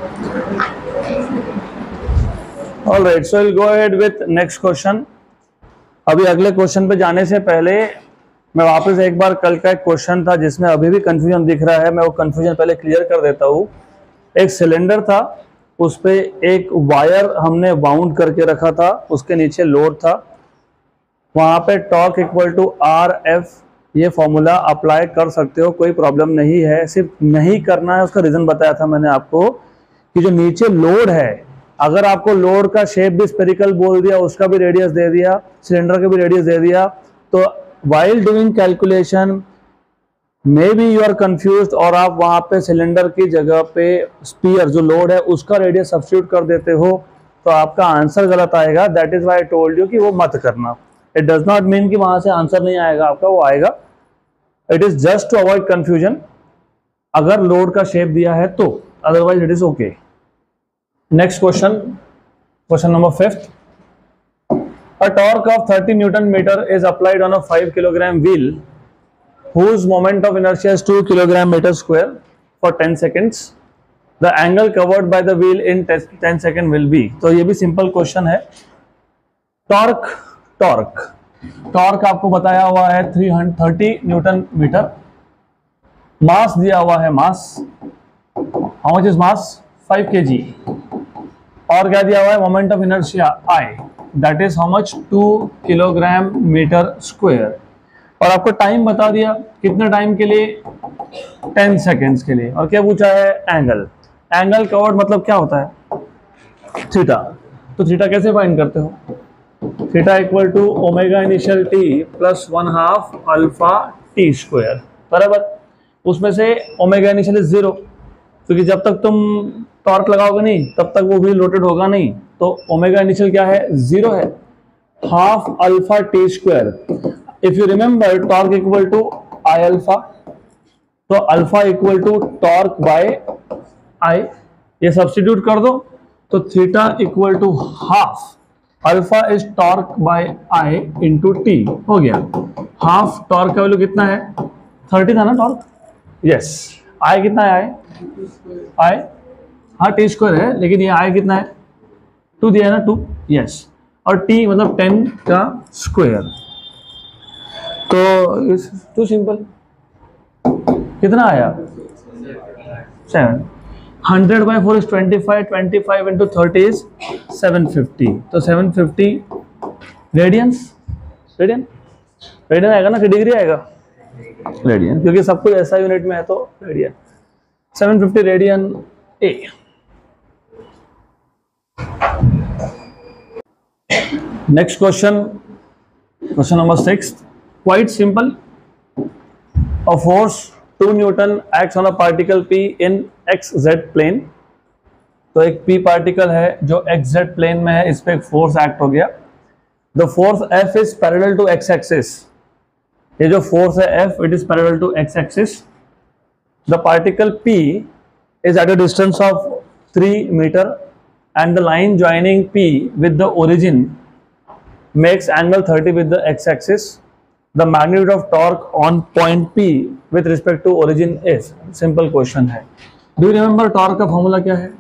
Alright, so will go ahead with next question. अभी अगले question पे जाने से पहले मैं वापस एक बार कल का एक क्वेश्चन था जिसमें अभी भी कंफ्यूजन दिख रहा है, मैं वो कंफ्यूजन पहले क्लियर कर देता हूँ। एक सिलेंडर था, उस पे एक वायर हमने बाउंड करके रखा था, उसके नीचे लोड था, वहां पे torque equal to R F, ये फॉर्मूला अप्लाई कर सकते हो, कोई प्रॉब्लम नहीं है। सिर्फ नहीं करना है, उसका रीजन बताया था मैंने आपको कि जो नीचे लोड है, अगर आपको लोड का शेप भी स्फेरिकल बोल दिया, उसका भी रेडियस दे दिया, सिलेंडर का भी रेडियस दे दिया, तो while doing calculation maybe you are confused और आप वहां पे सिलेंडर की जगह पे स्पीयर जो लोड है उसका रेडियस सब्स्टिट्यूट कर देते हो, तो आपका आंसर गलत आएगा। That is why I told you कि वो मत करना। इट डज नॉट मीन कि वहां से आंसर नहीं आएगा आपका, वो आएगा। It is just to avoid confusion, अगर लोड का शेप दिया है तो, otherwise it is okay. Next question, question number 5th। A torque of 30 Newton meter is applied on a 5 kilogram wheel whose moment of inertia is 2 kilogram meter square for 10 seconds. The angle covered by the wheel in 10 second will be। तो ये भी simple question है। Torque torque आपको बताया हुआ है 330 Newton metre. मास दिया हुआ है, mass, how much is mass, 5 kg। और क्या दिया हुआ है, moment of inertia I, that is how much, 2 kilogram metre square. और आपको टाइम बता दिया, कितने टाइम के लिए, 10 सेकेंड्स के लिए। और क्या पूछा है, एंगल। एंगल कवर्ड मतलब क्या होता है, थीटा। तो थीटा कैसे फाइंड करते हो, theta equal to omega initial T plus 1/2 alpha T square, बराबर। उसमें से ओमेगा इनिशियल इज 0, क्योंकि जब तक तुम टॉर्क लगाओगे नहीं तब तक वो व्हील रोटेट होगा नहीं, तो ओमेगा इनिशियल क्या है, 0 है, half alpha T square. If you remember torque equal to I alpha, तो alpha equal to torque by I, ये सब्स्टिट्यूट कर दो, तो theta equal to half alpha is torque by I into T, हो गया। हाफ टॉर्क का value कितना है, 30 था ना टॉर्क, यस। आई कितना है, आई, हाँ टी स्क्वायर है, लेकिन ये आई कितना है, 2 दिया है ना, 2, यस। और टी मतलब 10 का स्क्वायर, तो टू सिंपल। कितना आया, 7। 100/4 is 25, 25 into 30 is 750, तो 750 रेडियंस, रेडियन आएगा ना कि डिग्री आएगा, रेडियन, क्योंकि सब कुछ ऐसा यूनिट में है तो radian. 750 radian A. Next question, question number 6, quite simple. A force 2 Newton acts on a particle P in XZ plane। तो एक P पार्टिकल है जो XZ प्लेन में है, इस पे एक फोर्स एक्ट हो गया। The force F is parallel to X axis। ये जो फोर्स है F, it is parallel to X axis। The particle P is at a distance of 3 meter and the line joining P with the origin makes angle 30 with the X axis। The magnitude of torque on point P with respect to origin is। Simple question है। Do you remember torque का formula क्या है?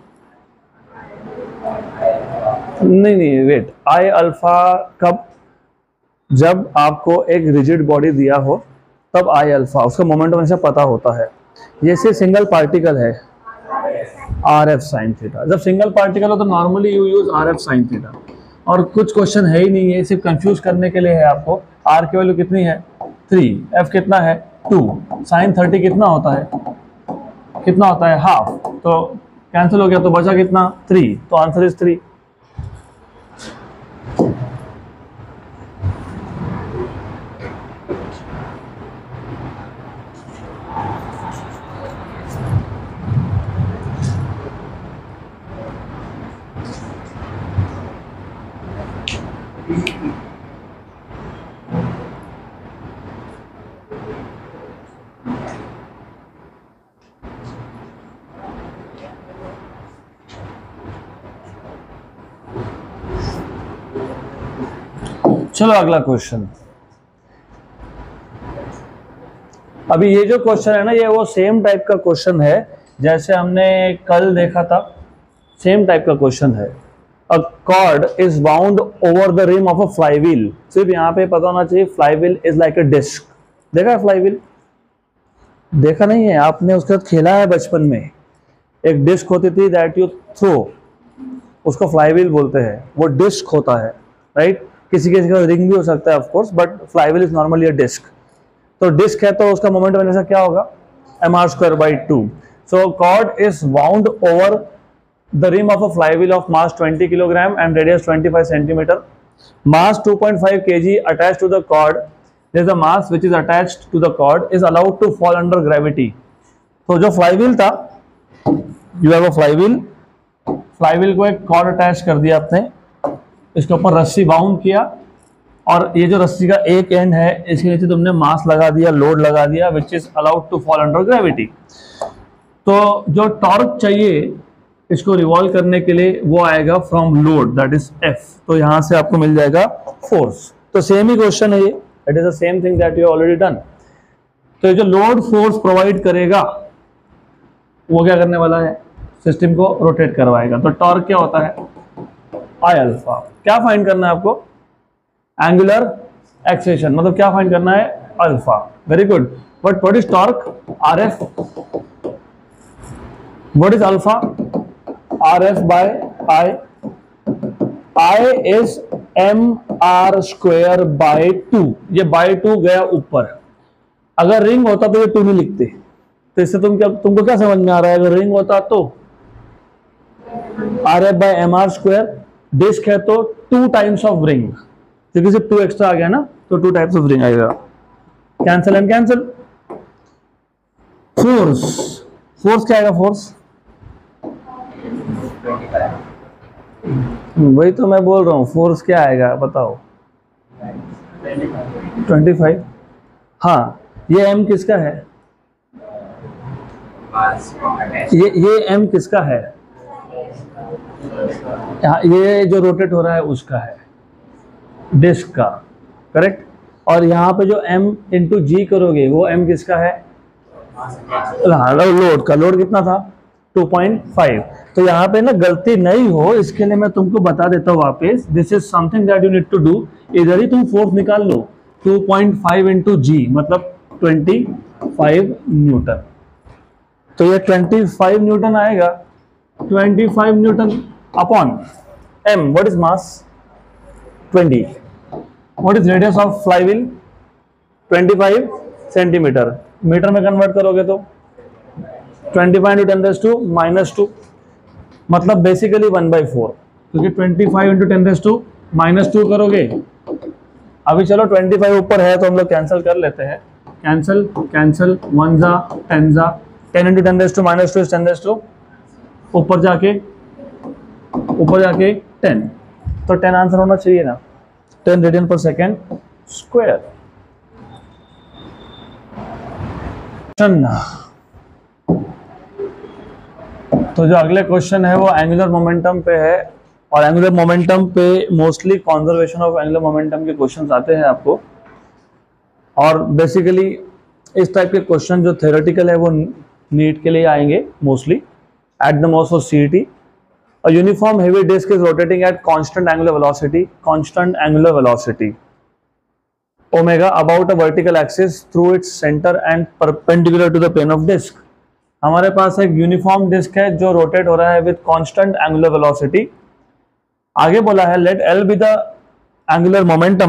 नहीं, wait, आई alpha कब, जब आपको एक rigid body दिया हो तब आई अल्फा, उसका मोमेंट ऑफ इनर्शिया पता होता है। ये से सिंगल पार्टिकल है, आर एफ साइन थीटा। जब सिंगल पार्टिकल हो तो normally you use R F sine theta. और कुछ क्वेश्चन है ही नहीं है, सिर्फ कंफ्यूज करने के लिए है आपको। आर की वैल्यू कितनी है, 3, एफ कितना है, 2, साइन 30 कितना होता है, हाफ, तो कैंसिल हो गया, तो बचा कितना, 3, तो आंसर इज 3। चलो अगला क्वेश्चन। अभी ये जो क्वेश्चन है ना, ये वो सेम टाइप का क्वेश्चन है जैसे हमने कल देखा था। सेम टाइप का क्वेश्चन है। A cord is bound over the rim of a flywheel. सिर्फ यहाँ पे पता होना चाहिए flywheel is like a disc. देखा है फ्लाईव्हील? देखा नहीं है आपने, उसके साथ खेला है बचपन में। एक डिस्क होती थी दैट यू थ्रो, उसको फ्लाईव्हील बोलते हैं, वो डिस्क होता है, राइट? किसी किसी का रिंग भी हो सकता है of course, but flywheel is normally a disc. तो डिस्क है तो उसका मोमेंट हमेशा क्या होगा? mr²/2। So cord is bound over the rim of a flywheel of mass 20 kilogram and radius 25 centimeter. Mass 2.5 kg attached to the cord. There is a mass which is attached to the cord is allowed to fall under gravity. तो जो flywheel था, you have a flywheel, flywheel को एक cord attach कर दिया आपने, इसके ऊपर रस्सी बाउंड किया, और ये जो रस्सी का एक एंड है इसके नीचे तुमने मास लगा दिया, लोड लगा दिया, which is allowed to fall under gravity. तो जो टॉर्क चाहिए इसको रिवॉल्व करने के लिए वो आएगा from load, that is F. तो यहां से आपको मिल जाएगा फोर्स। तो सेम ही क्वेश्चन है ये, it is the same thing that you already done. तो ये जो लोड फोर्स प्रोवाइड करेगा वो क्या करने वाला है? सिस्टम को रोटेट करवाएगा। तो टॉर्क क्या होता है? आई अल्फा। क्या फाइंड करना है आपको? एंगुलर एक्सेलेरेशन, मतलब क्या फाइंड करना है? Alpha. Very good. But what is torque? R F. What is alpha? RF by I. I is mr²/2। ये by 2 गया ऊपर। अगर रिंग होता तो ये 2 नहीं लिखते। तो इससे तुमको क्या समझ में आ रहा है? अगर रिंग होता तो RF/mr², डिस्क है तो 2 टाइम्स ऑफ रिंग, क्योंकि सिर्फ 2 एक्स्ट्रा आ गया ना, तो 2 टाइप्स ऑफ रिंग आएगा। Cancel and cancel. Force, force क्या आएगा? फोर्स वही तो मैं बोल रहा हूँ, फोर्स क्या आएगा बताओ? 25। हाँ, ये m किसका है? ये m किसका है? ये जो रोटेट हो रहा है उसका है, डिस्क का, करेक्ट। और यहाँ पे जो m इंटू जी करोगे वो m किसका है? लोड का। लोड कितना था? 2.5। तो यहाँ पे ना गलती नहीं हो इसके लिए मैं तुमको बता देता हूँ वापस, this is something that you need to do. इधर ही तुम फोर्स निकाल लो, 2.5 इंटू जी मतलब 25 न्यूटन। तो ये 25 न्यूटन आएगा। 25 newton upon m। What is mass? 20। What is radius of flywheel? 25 centimetre. Metre में कन्वर्ट करोगे तो 25 × 10⁻², मतलब बेसिकली 1/4, क्योंकि 25 × 10⁻² करोगे। अभी चलो 25 ऊपर है तो हम लोग कैंसिल कर लेते हैं। कैंसिल कैंसिल, 1 जा 10 जा, 10 × 10⁻² इज 10⁻, ऊपर जाके 10। तो 10 आंसर होना चाहिए ना, 10 रेडियन पर सेकेंड स्क्वायर। तो जो अगले क्वेश्चन है वो एंगुलर मोमेंटम पे है, और एंगुलर मोमेंटम पे mostly conservation of angular momentum के क्वेश्चंस आते हैं आपको। और बेसिकली इस टाइप के क्वेश्चन जो थ्योरेटिकल है वो नीट के लिए आएंगे mostly, at the most for CET। A uniform heavy disk is rotating at constant angular velocity omega about a vertical axis through its center and perpendicular to the plane of disk। हमारे पास एक uniform disc है जो rotate हो रहा है with constant angular velocity. आगे बोला है let L be the angular momentum,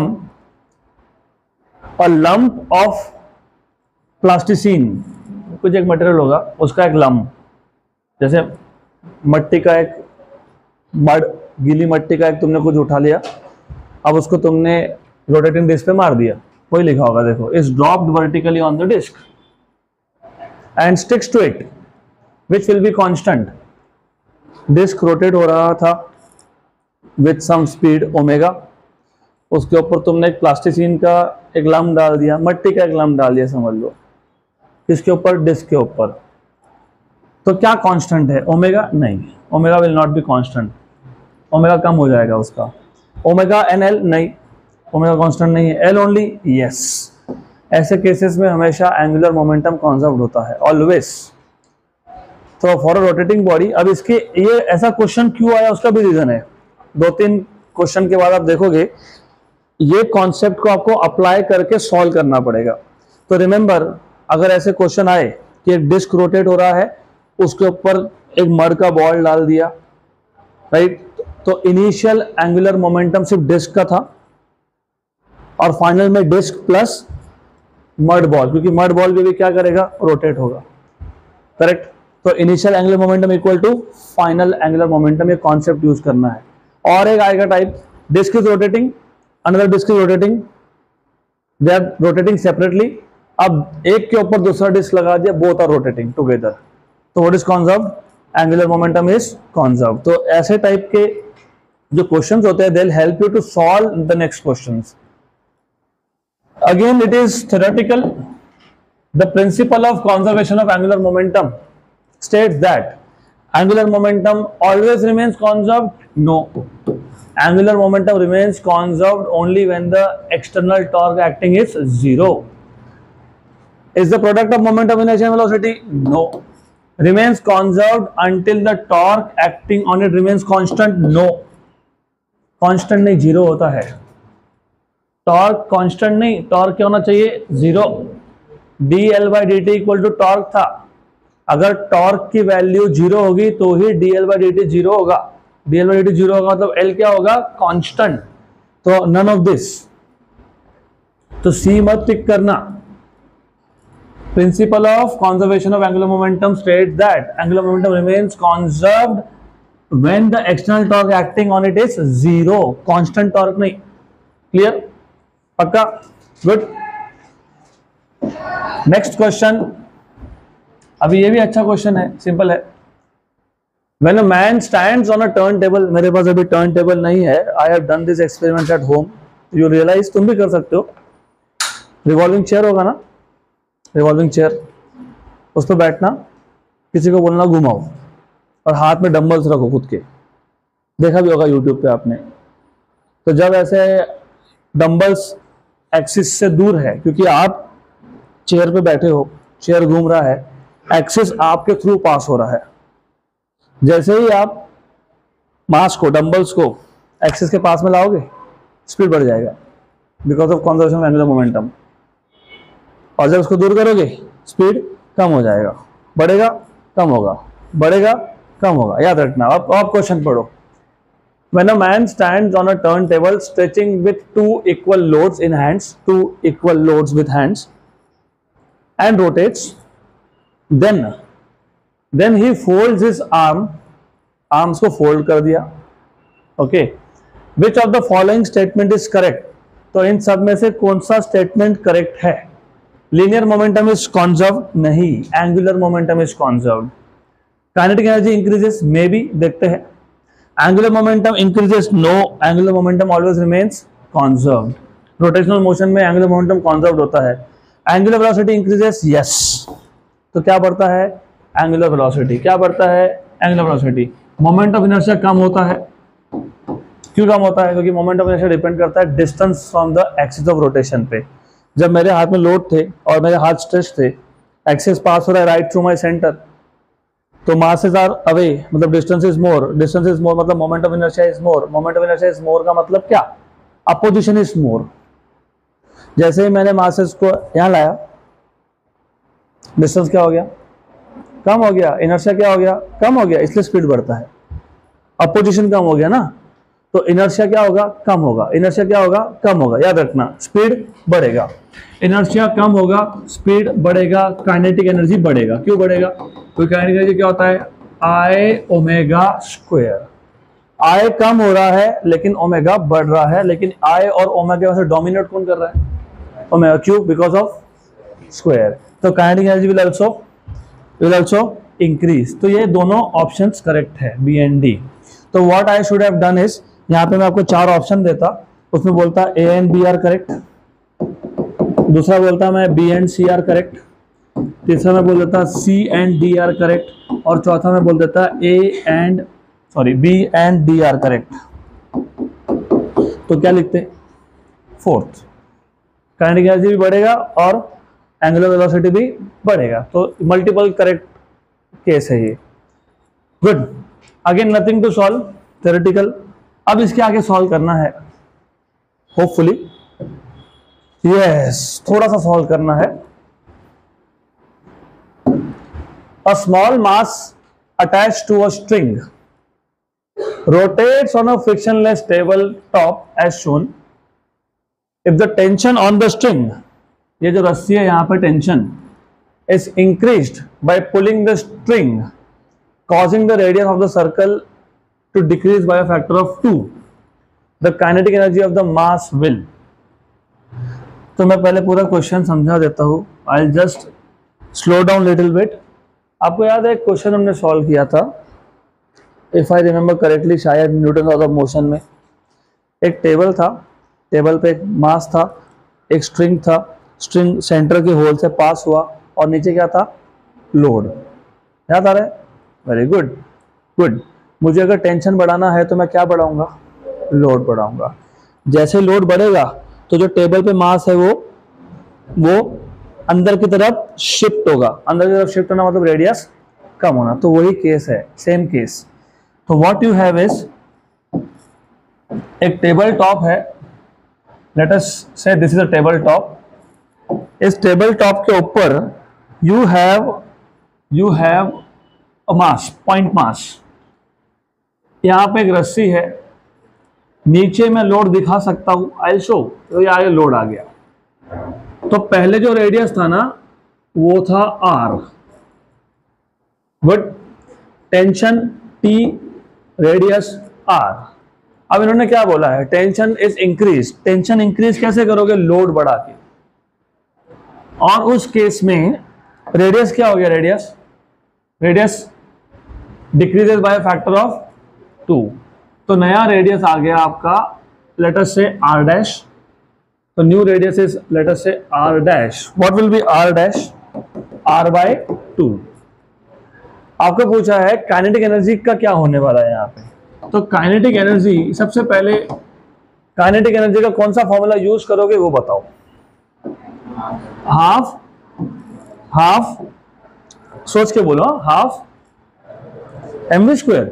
a lump of plasticine, कुछ एक मटेरियल होगा उसका एक लंप, जैसे मट्टी का एक मड, गीली मट्टी का एक तुमने कुछ उठा लिया, अब उसको तुमने रोटेटिंग डिस्क पे मार दिया, वही लिखा होगा देखो, is dropped vertically on the disc and sticks to it which will be constant. Disc rotate हो रहा था विथ सम स्पीड ओमेगा, उसके ऊपर तुमने एक प्लास्टिसिन का एक लम्ब डाल दिया, मट्टी का एक लम्ब डाल दिया समझ लो, इसके ऊपर डिस्क के ऊपर, तो क्या कांस्टेंट है? ओमेगा नहीं, omega will not be constant, omega कम हो जाएगा उसका। ओमेगा एन एल नहीं, ओमेगा कांस्टेंट नहीं है, एल ओनली यस। ऐसे केसेस में हमेशा एंगुलर मोमेंटम कंजर्व्ड होता है ऑलवेज। तो फॉर अ रोटेटिंग बॉडी, अब इसके ये ऐसा क्वेश्चन क्यों आया उसका भी रीजन है। 2-3 क्वेश्चन के बाद आप देखोगे ये कॉन्सेप्ट को आपको अप्लाई करके सॉल्व करना पड़ेगा। तो रिमेंबर, अगर ऐसे क्वेश्चन आए कि एक डिस्क रोटेट हो रहा है, उसके ऊपर एक मड का बॉल डाल दिया, राइट, तो इनिशियल एंगुलर मोमेंटम सिर्फ डिस्क का था और फाइनल में डिस्क प्लस मड बॉल, क्योंकि मड बॉल भी क्या करेगा, रोटेट होगा, करेक्ट। तो initial angular momentum equal to final angular momentum, ये कॉन्सेप्ट यूज करना है। और एक आएगा type, disc is rotating, another disc is rotating, they are rotating separately. अब एक के ऊपर दूसरा डिस्क लगा दिया, बोथ आर रोटेटिंग टुगेदर, तो what is conserved, angular momentum is conserved. तो ऐसे टाइप के जो क्वेश्चंस होते हैं, they will help you to solve the next questions. Again, it is theoretical. The principle of conservation of angular momentum states that angular momentum always remains conserved. No, angular momentum remains conserved only when the external torque acting is 0. Is the product of momentum, inertia and velocity? No. Remains conserved until the torque acting on it remains constant? No. Constant नहीं, 0 होता है। Torque constant नहीं, torque क्या होना चाहिए, 0। dl/dt equal to torque था, अगर torque की वैल्यू 0 होगी तो ही dl/dt 0 होगा। dl/dt 0 होगा मतलब L क्या होगा, कांस्टेंट। तो नन ऑफ दिस, तो C मत टिक करना। Principle of conservation of angular momentum states that angular momentum remains conserved when the external torque acting on it is 0, constant torque नहीं। क्लियर, पक्का, गुड। नेक्स्ट क्वेश्चन, अभी ये भी अच्छा question है, सिंपल है। When a man stands on a turntable, मेरे पास अभी टर्न टेबल नहीं है, I have done this experiment at home, you realize, तुम भी कर सकते हो। रिवॉल्विंग चेयर होगा ना, रिवॉल्विंग चेयर, उस पर बैठना, किसी को बोलना घुमाओ और हाथ में डंबल्स रखो खुद के, देखा भी होगा यूट्यूब पे आपने। तो जब ऐसे डंबल्स एक्सिस से दूर है, क्योंकि आप चेयर पे बैठे हो, चेयर घूम रहा है, एक्सिस आपके थ्रू पास हो रहा है, जैसे ही आप मास को, डंबल्स को एक्सिस के पास में लाओगे, स्पीड बढ़ जाएगा because of conservation of angular momentum. और जब उसको दूर करोगे, स्पीड कम हो जाएगा, बढ़ेगा कम होगा, बढ़ेगा कम होगा, याद रखना। आप क्वेश्चन पढ़ो। When a man stands on a turntable stretching with two equal loads with hands and rotates, then he folds his arms को fold कर दिया, okay, which of the following statement is correct? तो इन सब में से कौन सा स्टेटमेंट करेक्ट है? लीनियर मोमेंटम इज कॉन्जर्व्ड, नहीं, angular momentum is conserved. Kinetic energy increases, maybe, देखते हैं। Angular momentum increases, no, angular momentum always remains conserved. Rotational motion में angular momentum conserved होता है। Angular velocity increases, yes. तो क्या बढ़ता है, angular velocity। क्या बढ़ता है, angular velocity। Moment of inertia कम होता है, क्यों कम होता है, क्योंकि moment of inertia डिपेंड करता है distance from the axis of rotation पे। जब मेरे हाथ में लोड थे और मेरे हाथ स्ट्रेच थे, एक्सिस पास हो रहा है राइट थ्रू माई सेंटर, तो masses are away, मतलब distance is more मतलब moment of inertia is more, moment of inertia is more का मतलब क्या, opposition is more। जैसे ही मैंने masses को यहाँ लाया, distance क्या हो गया, कम हो गया, inertia क्या हो गया, कम हो गया, इसलिए स्पीड बढ़ता है। opposition कम हो गया ना, तो inertia क्या होगा, कम होगा, inertia क्या होगा, कम होगा, याद रखना, स्पीड बढ़ेगा। inertia कम होगा, स्पीड बढ़ेगा, काइनेटिक एनर्जी बढ़ेगा। क्यों बढ़ेगा, क्योंकि काइनेटिक एनर्जी क्या होता है, I ओमेगा स्क्वायर। I कम हो रहा है लेकिन ओमेगा बढ़ रहा है, लेकिन I और ओमेगा से डोमिनेट कौन कर रहा है, omega cube, because of square. तो kinetic energy will also increase. तो ये दोनों ऑप्शंस करेक्ट है, बी एंड डी। तो what I should have done is, यहाँ पे मैं आपको 4 ऑप्शन देता, उसमें बोलता A and B are correct, दूसरा बोलता मैं B and C are correct, तीसरा मैं बोल देता C and D are correct, और चौथा मैं बोल देता B and D are correct. तो क्या लिखते, फोर्थ, काइनेटिक एनर्जी भी बढ़ेगा और एंगुलर वेलोसिटी भी बढ़ेगा। तो मल्टीपल करेक्ट केस है ये। Good, again nothing to solve, theoretical. अब इसके आगे सॉल्व करना है होपफुली, यस थोड़ा सा सॉल्व करना है। A small mass attached to a string rotates on a frictionless tabletop as shown. If the tension on the string, ये जो रस्सी है यहाँ पर tension, is increased by pulling the string, causing the radius of the circle to decrease by a factor of 2, the kinetic energy of the mass will. तो मैं पहले पूरा क्वेश्चन समझा देता हूँ। I'll just slow down little bit. आपको याद है एक क्वेश्चन हमने सॉल्व किया था, इफ आई रिमेंबर करेक्टली, शायद न्यूटन लॉज ऑफ मोशन में। एक टेबल था, टेबल पे एक मास था, एक स्ट्रिंग था, स्ट्रिंग सेंटर के होल से पास हुआ और नीचे क्या था, लोड। याद आ रहा है? Very good good. मुझे अगर टेंशन बढ़ाना है तो मैं क्या बढ़ाऊंगा, लोड बढ़ाऊंगा। जैसे लोड बढ़ेगा तो जो टेबल पे मास है वो अंदर की तरफ शिफ्ट होगा। अंदर की तरफ शिफ्ट होना मतलब रेडियस कम होना, तो वही केस है, सेम केस। तो व्हाट यू हैव इज, एक टेबल टॉप है, let us say this is a table top. इस टेबल टॉप के ऊपर you have a mass, point mass. यहां पे एक रस्सी है, नीचे मैं लोड दिखा सकता हूं, आई शो। तो ये आगे लोड आ गया। तो पहले जो रेडियस था ना वो था R, but tension T, radius R. अब इन्होंने क्या बोला है, tension is increase. Tension increase कैसे करोगे, लोड बढ़ा के। और उस केस में रेडियस क्या हो गया, radius decreases by factor of 2। तो नया रेडियस आ गया आपका, let us say R dash. तो new radius is let us say R dash. What will be R dash, R by 2। आपको पूछा है काइनेटिक एनर्जी का क्या होने वाला है यहाँ पे। तो काइनेटिक एनर्जी, सबसे पहले काइनेटिक एनर्जी का कौन सा फॉर्मूला यूज करोगे वो बताओ। हाफ सोच के बोलो, half mv square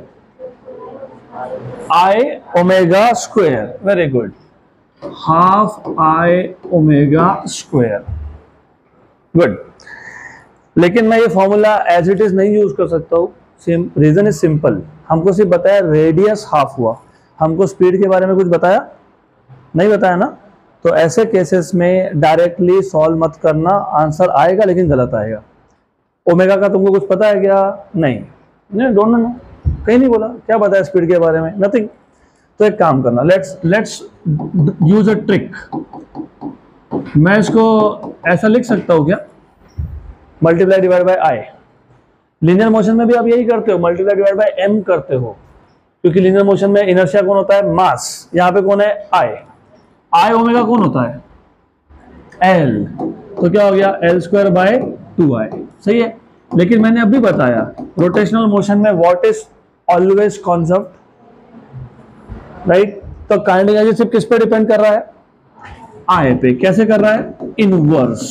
I omega square. Very good, half I omega square. Good, लेकिन मैं ये फॉर्मूला एज इट इज नहीं यूज कर सकता हूँ। रीजन इज सिंपल, हमको सिर्फ बताया रेडियस हाफ हुआ, हमको स्पीड के बारे में कुछ बताया नहीं, बताया ना। तो ऐसे केसेस में डायरेक्टली सॉल्व मत करना, आंसर आएगा लेकिन गलत आएगा। ओमेगा का तुमको कुछ पता है क्या, नहीं, डोंट नो, कहीं नहीं बोला। क्या बताया स्पीड के बारे में, नथिंग। तो एक काम करना, लेट्स यूज अ ट्रिक। मैं इसको ऐसा लिख सकता हूँ क्या, multiply divide by I. Linear motion में भी आप यही करते हो, मल्टीप्लाई डिवाइड बाय एम करते हो, क्योंकि लीनियर मोशन में इनर्शिया कौन होता है, मास। यहाँ पे कौन है, आई ओमेगा कौन होता है, एल। तो क्या हो गया, एल स्क्वायर बाय 2i। सही है। लेकिन मैंने अभी बताया रोटेशनल मोशन में what is always conserve, right. तो काइनेटिक एनर्जी सिर्फ किस पे डिपेंड कर रहा है, आई पे। कैसे कर रहा है, इनवर्स।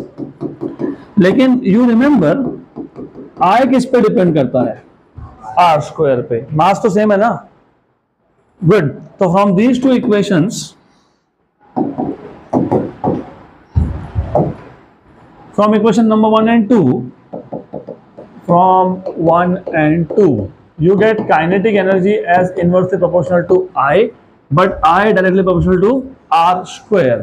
लेकिन यू रिमेंबर आई किस पे डिपेंड करता है, आर स्क्वायर पे। मास तो सेम है ना। गुड, तो from these two equations, from equation number 1 and 2, from 1 and 2 you get kinetic energy as inversely proportional to I, but I directly proportional to R square,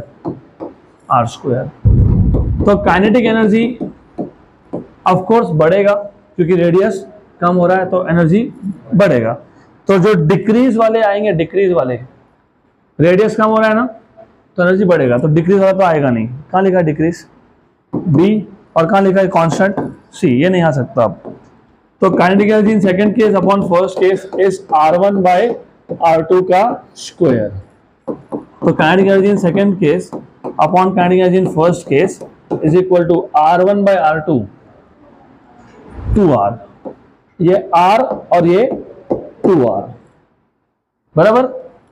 तो kinetic energy of course बढ़ेगा क्योंकि radius कम हो रहा है, तो energy बढ़ेगा। तो जो डिक्रीज वाले आएंगे, डिक्रीज वाले, रेडियस कम हो रहा है ना तो एनर्जी बढ़ेगा, तो डिक्रीज वाला तो आएगा नहीं। कहाँ लिखा है डिक्रीज, बी, और कहाँ लिखा है कांस्टेंट, सी। ये नहीं आ सकता अब। तो kinetic energy in second case upon first case is R1 by R2 का स्क्वायर। तो kinetic energy in second case upon kinetic energy in first case is equal to R1 by R2 2R। ये R और ये 2R, बराबर।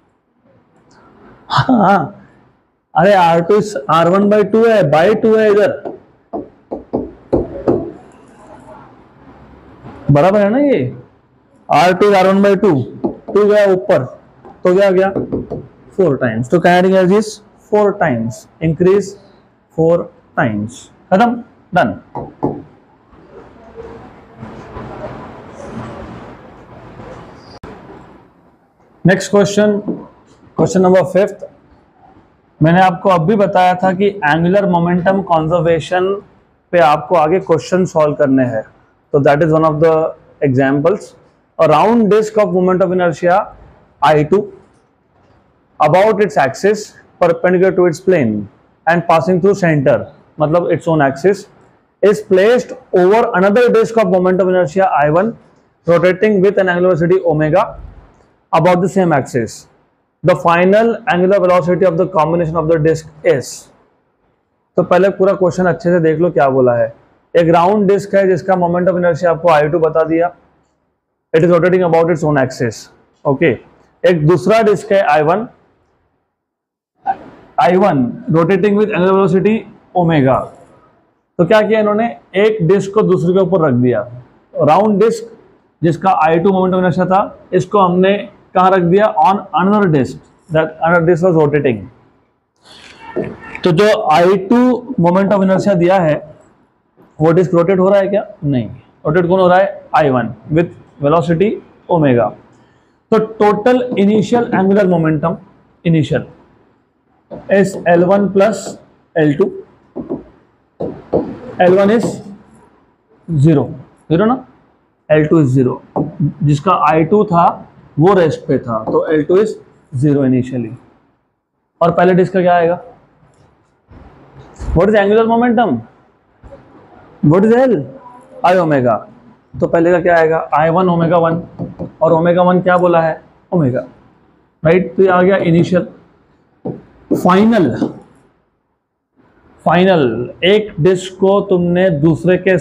हाँ, अरे R2 R1 by 2 है, by 2 है इधर, बराबर है ना ये। R2 R1/2, 2 गया ऊपर तो क्या गया 4 टाइम्स, तो काइनेटिक एनर्जी इज 4 टाइम्स इंक्रीज, 4 टाइम्स, खत्म, done. Next question, question number 5। मैंने आपको अब भी बताया था कि एंगुलर मोमेंटम कंजर्वेशन पे आपको आगे क्वेश्चन सॉल्व करने हैं, तो that is one of the examples. A round disc of moment of inertia I2 about its axis perpendicular to its plane and passing through center, मतलब its own axis, is placed over another disk of moment of inertia I1 rotating with an angular velocity omega about the same axis. The final angular velocity of the combination of the disk is। तो पहले पूरा question अच्छे से देख लो क्या बोला है। एक राउंड डिस्क है जिसका मोमेंट ऑफ इनर्शिया आपको I2 बता दिया, it is rotating about its own axis, okay. एक दूसरा डिस्क है I1 rotating with angular velocity omega. तो क्या किया इन्होंने, एक डिस्क को दूसरे के ऊपर रख दिया। राउंड डिस्क जिसका I2 मोमेंट ऑफ इनर्शिया था, इसको हमने कहाँ रख दिया, on another disc, that another disc was rotating. तो जो I2 मोमेंट ऑफ इनर्शिया दिया है वो डिस्क रोटेट हो रहा है क्या, नहीं, रोटेट कौन हो रहा है, I1 विद वेलोसिटी ओमेगा। तो total initial angular momentum initial is L1 plus L2, L1 is 0 ना, L2 is 0, जिसका I2 था वो रेस्ट पे था, तो L2 is 0 इनिशियली। और पहले डिस्क का क्या आएगा, what is angular momentum, what is L, I omega, तो पहले का क्या आएगा, I1 ओमेगा 1, और ओमेगा 1 क्या बोला है, ओमेगा, राइट। तो ये आ गया इनिशियल। फाइनल एक डिस्क को तुमने दूसरे के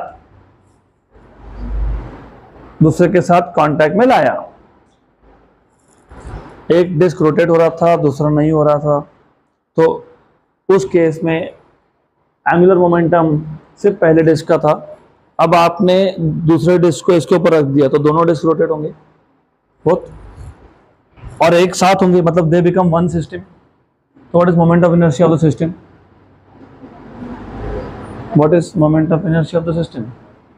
साथ कांटेक्ट में लाया, एक डिस्क रोटेट हो रहा था दूसरा नहीं हो रहा था, तो उस केस में एंगुलर मोमेंटम सिर्फ पहले डिस्क का था। अब आपने दूसरे डिस्क को इसके ऊपर रख दिया तो दोनों डिस्क रोटेट होंगे बोथ और एक साथ होंगे, मतलब they become one system. So what is moment of inertia of the system? What is moment of inertia of the system?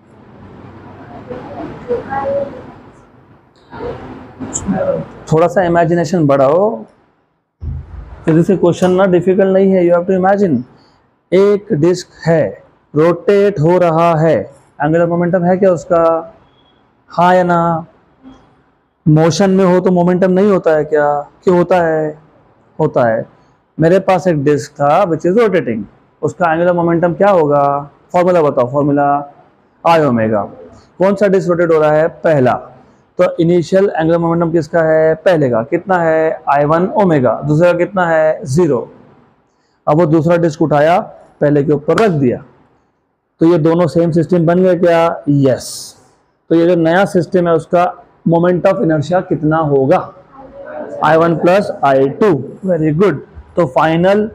थोड़ा सा इमेजिनेशन बढ़ाओ, जैसे क्वेश्चन ना डिफिकल्ट नहीं है, यू हैव टू इमेजिन। एक डिस्क है, रोटेट हो रहा है, एंगुलर मोमेंटम है क्या उसका, हाँ या ना। मोशन में हो तो मोमेंटम नहीं होता है क्या, क्यों होता है, होता है। मेरे पास एक डिस्क था विच इज रोटेटिंग, उसका एंगुलर मोमेंटम क्या होगा, फॉर्मूला बताओ, फॉर्मूला I ओमेगा। कौन सा डिस्क रोटेट हो रहा है, पहला, तो इनिशियल एंगुलर मोमेंटम किसका है, पहले का, कितना है, I1 ओमेगा, दूसरे का कितना है, 0। अब वो दूसरा डिस्क उठाया पहले के ऊपर रख दिया, तो ये दोनों सेम सिस्टम बन गए क्या, यस। तो ये जो नया सिस्टम है उसका मोमेंट ऑफ इनर्शिया कितना होगा, I1 plus I2, very good. तो final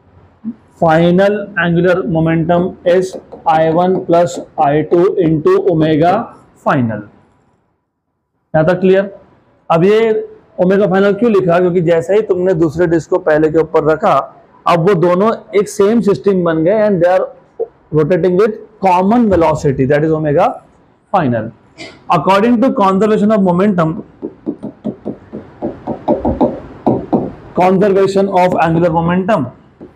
angular momentum is I1 plus I2 into omega final. यहाँ तक क्लियर। अब ये ओमेगा फाइनल क्यों लिखा, क्योंकि जैसे ही तुमने दूसरे डिस्क को पहले के ऊपर रखा, अब वो दोनों एक सेम सिस्टम बन गए and they are rotating with common velocity, that is omega final. According to conservation of momentum, conservation of angular momentum,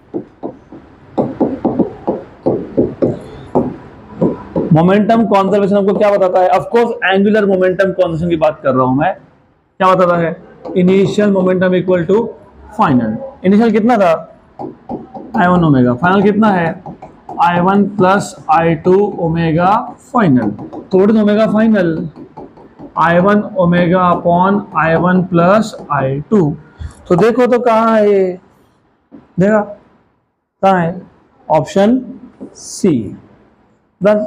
momentum conservation आपको क्या बताता है, of course angular momentum conservation की बात कर रहा हूं मैं, क्या बताता है, initial momentum equal to final. इनिशियल कितना था, I1 ओमेगा, फाइनल कितना है, I1 plus I2 omega final. तो what is omega final, I1 omega upon I1 plus I2। तो देखो तो कहाँ है ये, देखा कहाँ है, option C, done.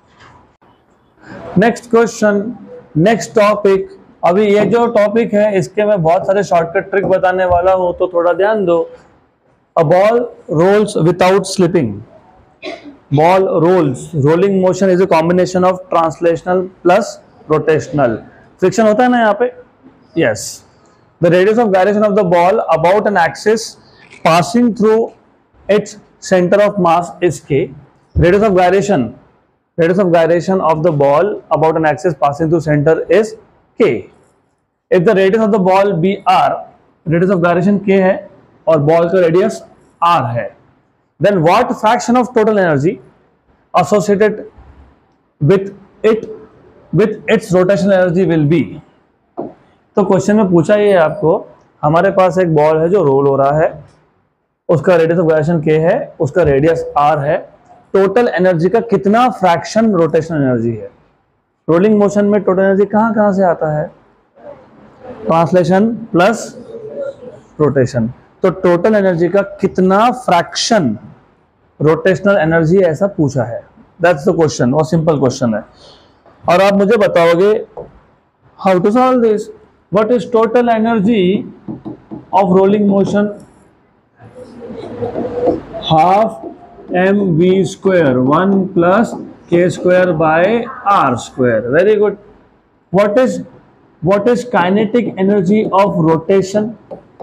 Next question, next topic. अभी ये जो टॉपिक है इसके मैं बहुत सारे शॉर्टकट ट्रिक बताने वाला हूं, तो थोड़ा ध्यान दो। A ball rolls without slipping, ball rolls, rolling motion is a combination of translational plus rotational. Friction होता है ना यहाँ पे, yes. The radius of gyration of the ball about an axis passing through its centre of mass is K. Radius of gyration of the ball about an axis passing through centre is K. If the radius of the ball be R, radius of gyration के है और ball का radius R है, then what fraction of total energy associated with its rotational energy will be। तो question में पूछा ये आपको, हमारे पास एक बॉल है जो रोल हो रहा है, उसका रेडियस ऑफ गायरेशन k है, उसका रेडियस r है, टोटल एनर्जी का कितना फ्रैक्शन रोटेशनल एनर्जी है। रोलिंग मोशन में टोटल एनर्जी कहां कहां से आता है, ट्रांसलेशन प्लस रोटेशन। तो टोटल एनर्जी का कितना फ्रैक्शन रोटेशनल एनर्जी ऐसा पूछा है, दैट्स द क्वेश्चन, और सिंपल क्वेश्चन है। और आप मुझे बताओगे how to solve this, what is total energy of rolling motion, half M we square 1 plus के square by are square. Very good. What is kinetic energy of rotation,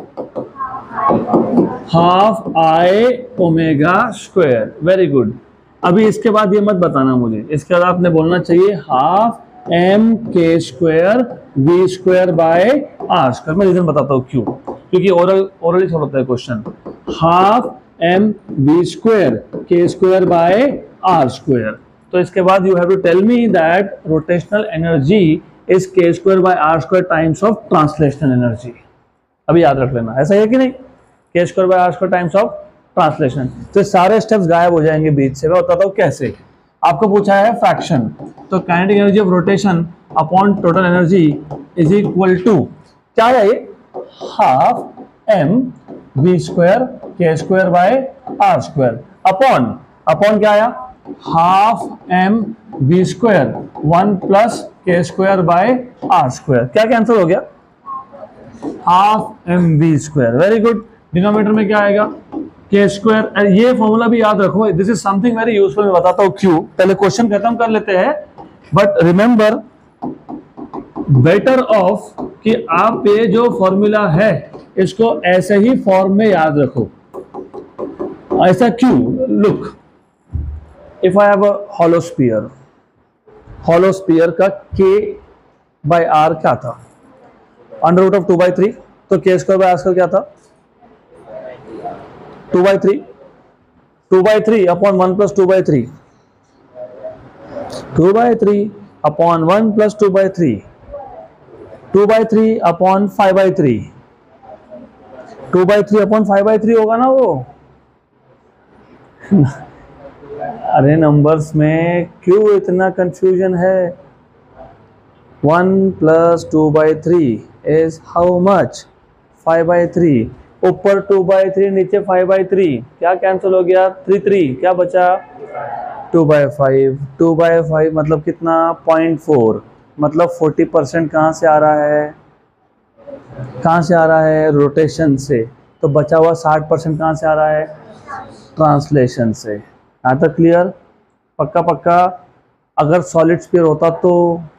half I omega square. Very good. अभी इसके बाद ये मत बताना मुझे, इसके बाद आपने बोलना चाहिए half M K square V square by are square. मैं रीजन बताता हूँ क्यों, क्योंकि ओरली सॉल्व होता है question. Half M we square के स्क्वायर बाय आर स्क्वायर। तो इसके बाद you have to tell me that rotational energy is के square by are square times of translational energy. अभी याद रख लेना, ऐसा है कि नहीं, K square by are square times of translation. तो सारे स्टेप्स गायब हो जाएंगे बीच से। मैं बताता हूँ कैसे। आपको पूछा है फ्रैक्शन, तो kinetic energy of rotation upon total energy is equal to क्या है ये, हाफ एम वी स्क्वायर के square by are square upon क्या आया, half M we square 1 plus के स्क्वायर बाय आर स्क्वायर। क्या कैंसिल हो गया, half M we square. Very good. Denominator में क्या आएगा, के स्क्वायर। ये फॉर्मूला भी याद रखो, this is something very useful. मैं बताता हूँ क्यों, पहले क्वेश्चन खत्म कर लेते हैं। बट रिमेंबर बेटर ऑफ कि आप ये जो फॉर्मूला है इसको ऐसे ही फॉर्म में याद रखो। ऐसा क्यों, look, if I have a hollow sphere का के बाय आर क्या था, अंडर रूट ऑफ 2/3। तो k square by are square क्या था, 2/3 upon 1 plus 2/3, 2/3 upon 1 plus 2/3, 2/3 upon 5/3, 2/3 upon 5/3 होगा ना वो। अरे नंबर्स में क्यों इतना कंफ्यूजन है। 1 प्लस 2/3 इज हाउ मच, 5/3। ऊपर 2/3 नीचे 5/3, क्या कैंसिल हो गया, 3 क्या बचा, 2/5। 2/5 मतलब कितना, 0.4, मतलब 40% कहाँ से आ रहा है, रोटेशन से। तो बचा हुआ 60% कहाँ से आ रहा है, ट्रांसलेशन से। यहाँ तक क्लियर, पक्का। अगर सॉलिड स्फीयर होता तो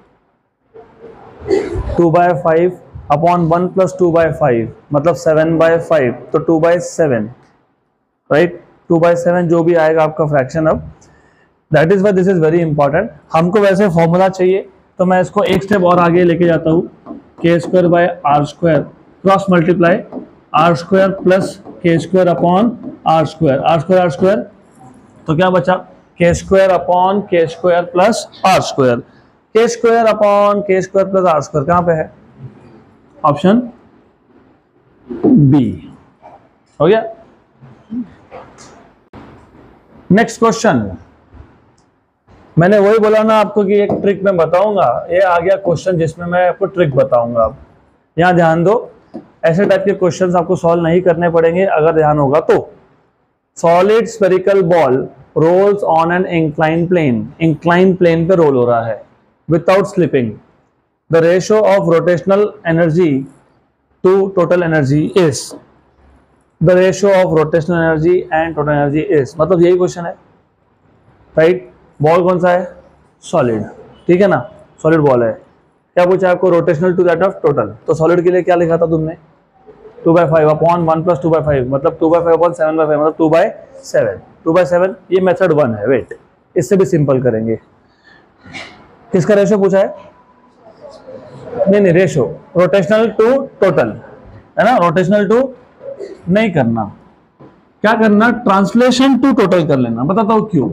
2/5 अपॉन 1 प्लस 2/5 मतलब 7/5, तो 2/7, राइट। 2/7 जो भी आएगा आपका फ्रैक्शन। अब that is why this is very important. हमको वैसे फॉर्मूला चाहिए, तो मैं इसको एक स्टेप और आगे लेके जाता हूँ। K square by are square cross multiply R square plus के स्क्वायर अपॉन आर स्क्वायर, तो क्या बचा, K square upon K square plus R square. के square upon K square plus R square कहाँ पे है, ऑप्शन बी। हो गया। नेक्स्ट क्वेश्चन, मैंने वही बोला ना आपको कि एक ट्रिक मैं बताऊंगा। ये आ गया क्वेश्चन जिसमें मैं आपको ट्रिक बताऊंगा। अब यहां ध्यान दो, ऐसे टाइप के क्वेश्चंस आपको सॉल्व नहीं करने पड़ेंगे अगर ध्यान होगा तो। Solid spherical ball rolls on an incline plane पे रोल हो रहा है without slipping. The ratio of rotational energy to total energy is, the ratio of rotational energy and total energy is, मतलब यही क्वेश्चन है, राइट। बॉल कौन सा है, सॉलिड, ठीक है ना, सॉलिड बॉल है। क्या पूछा आपको, rotational to that of total. तो सॉलिड के लिए क्या लिखा था तुमने, 2/5 अपॉन 1 + 2/5 मतलब 2/5 अपॉन 7/5 मतलब 2/7। 2/7 ये मेथड 1 है। वेट, इससे भी सिंपल करेंगे। किसका रेशो पूछा है, नहीं रेशो, रोटेशनल टू टोटल है ना, रोटेशनल टू नहीं करना, क्या करना, ट्रांसलेशन टू टोटल कर लेना। बताता हूं क्यों,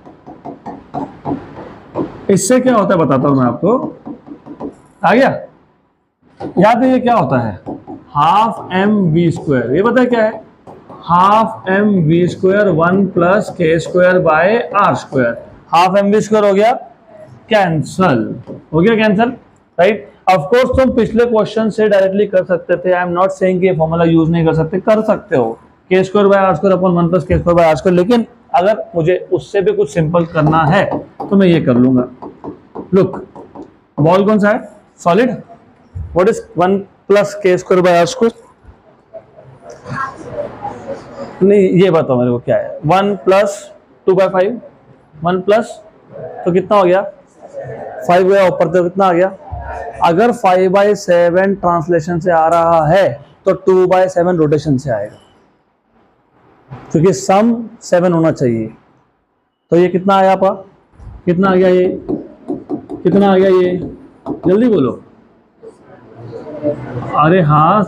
इससे क्या होता है बताता हूं मैं आपको। आ गया याद है, ये क्या होता है, हाफ mv²। ये पता है क्या है, half mv², 1 + k²/r²। Half mv² हो गया कैंसल, हो गया कैंसल, राइट। ऑफ कोर्स तुम पिछले क्वेश्चन से डायरेक्टली कर सकते थे, आई एम नॉट सेइंग कि ये फॉर्मूला यूज नहीं कर सकते, कर सकते हो, k²/r² अपॉन 1 + k²/r²। लेकिन अगर मुझे उससे भी कुछ सिंपल करना है तो मैं ये कर लूंगा। लुक, बॉल कौन सा है, सॉलिड, व्हाट इज 1 + k²/r², नहीं ये बताओ मेरे को क्या है, 1 + 2/5, 1 प्लस तो कितना हो गया 5 गया ऊपर, तो कितना आ गया। अगर 5/7 ट्रांसलेशन से आ रहा है तो 2/7 रोटेशन से आएगा, क्योंकि सम 7 होना चाहिए। तो ये कितना आया आपका, कितना आ गया ये, कितना आ गया ये, जल्दी बोलो। अरे हाँ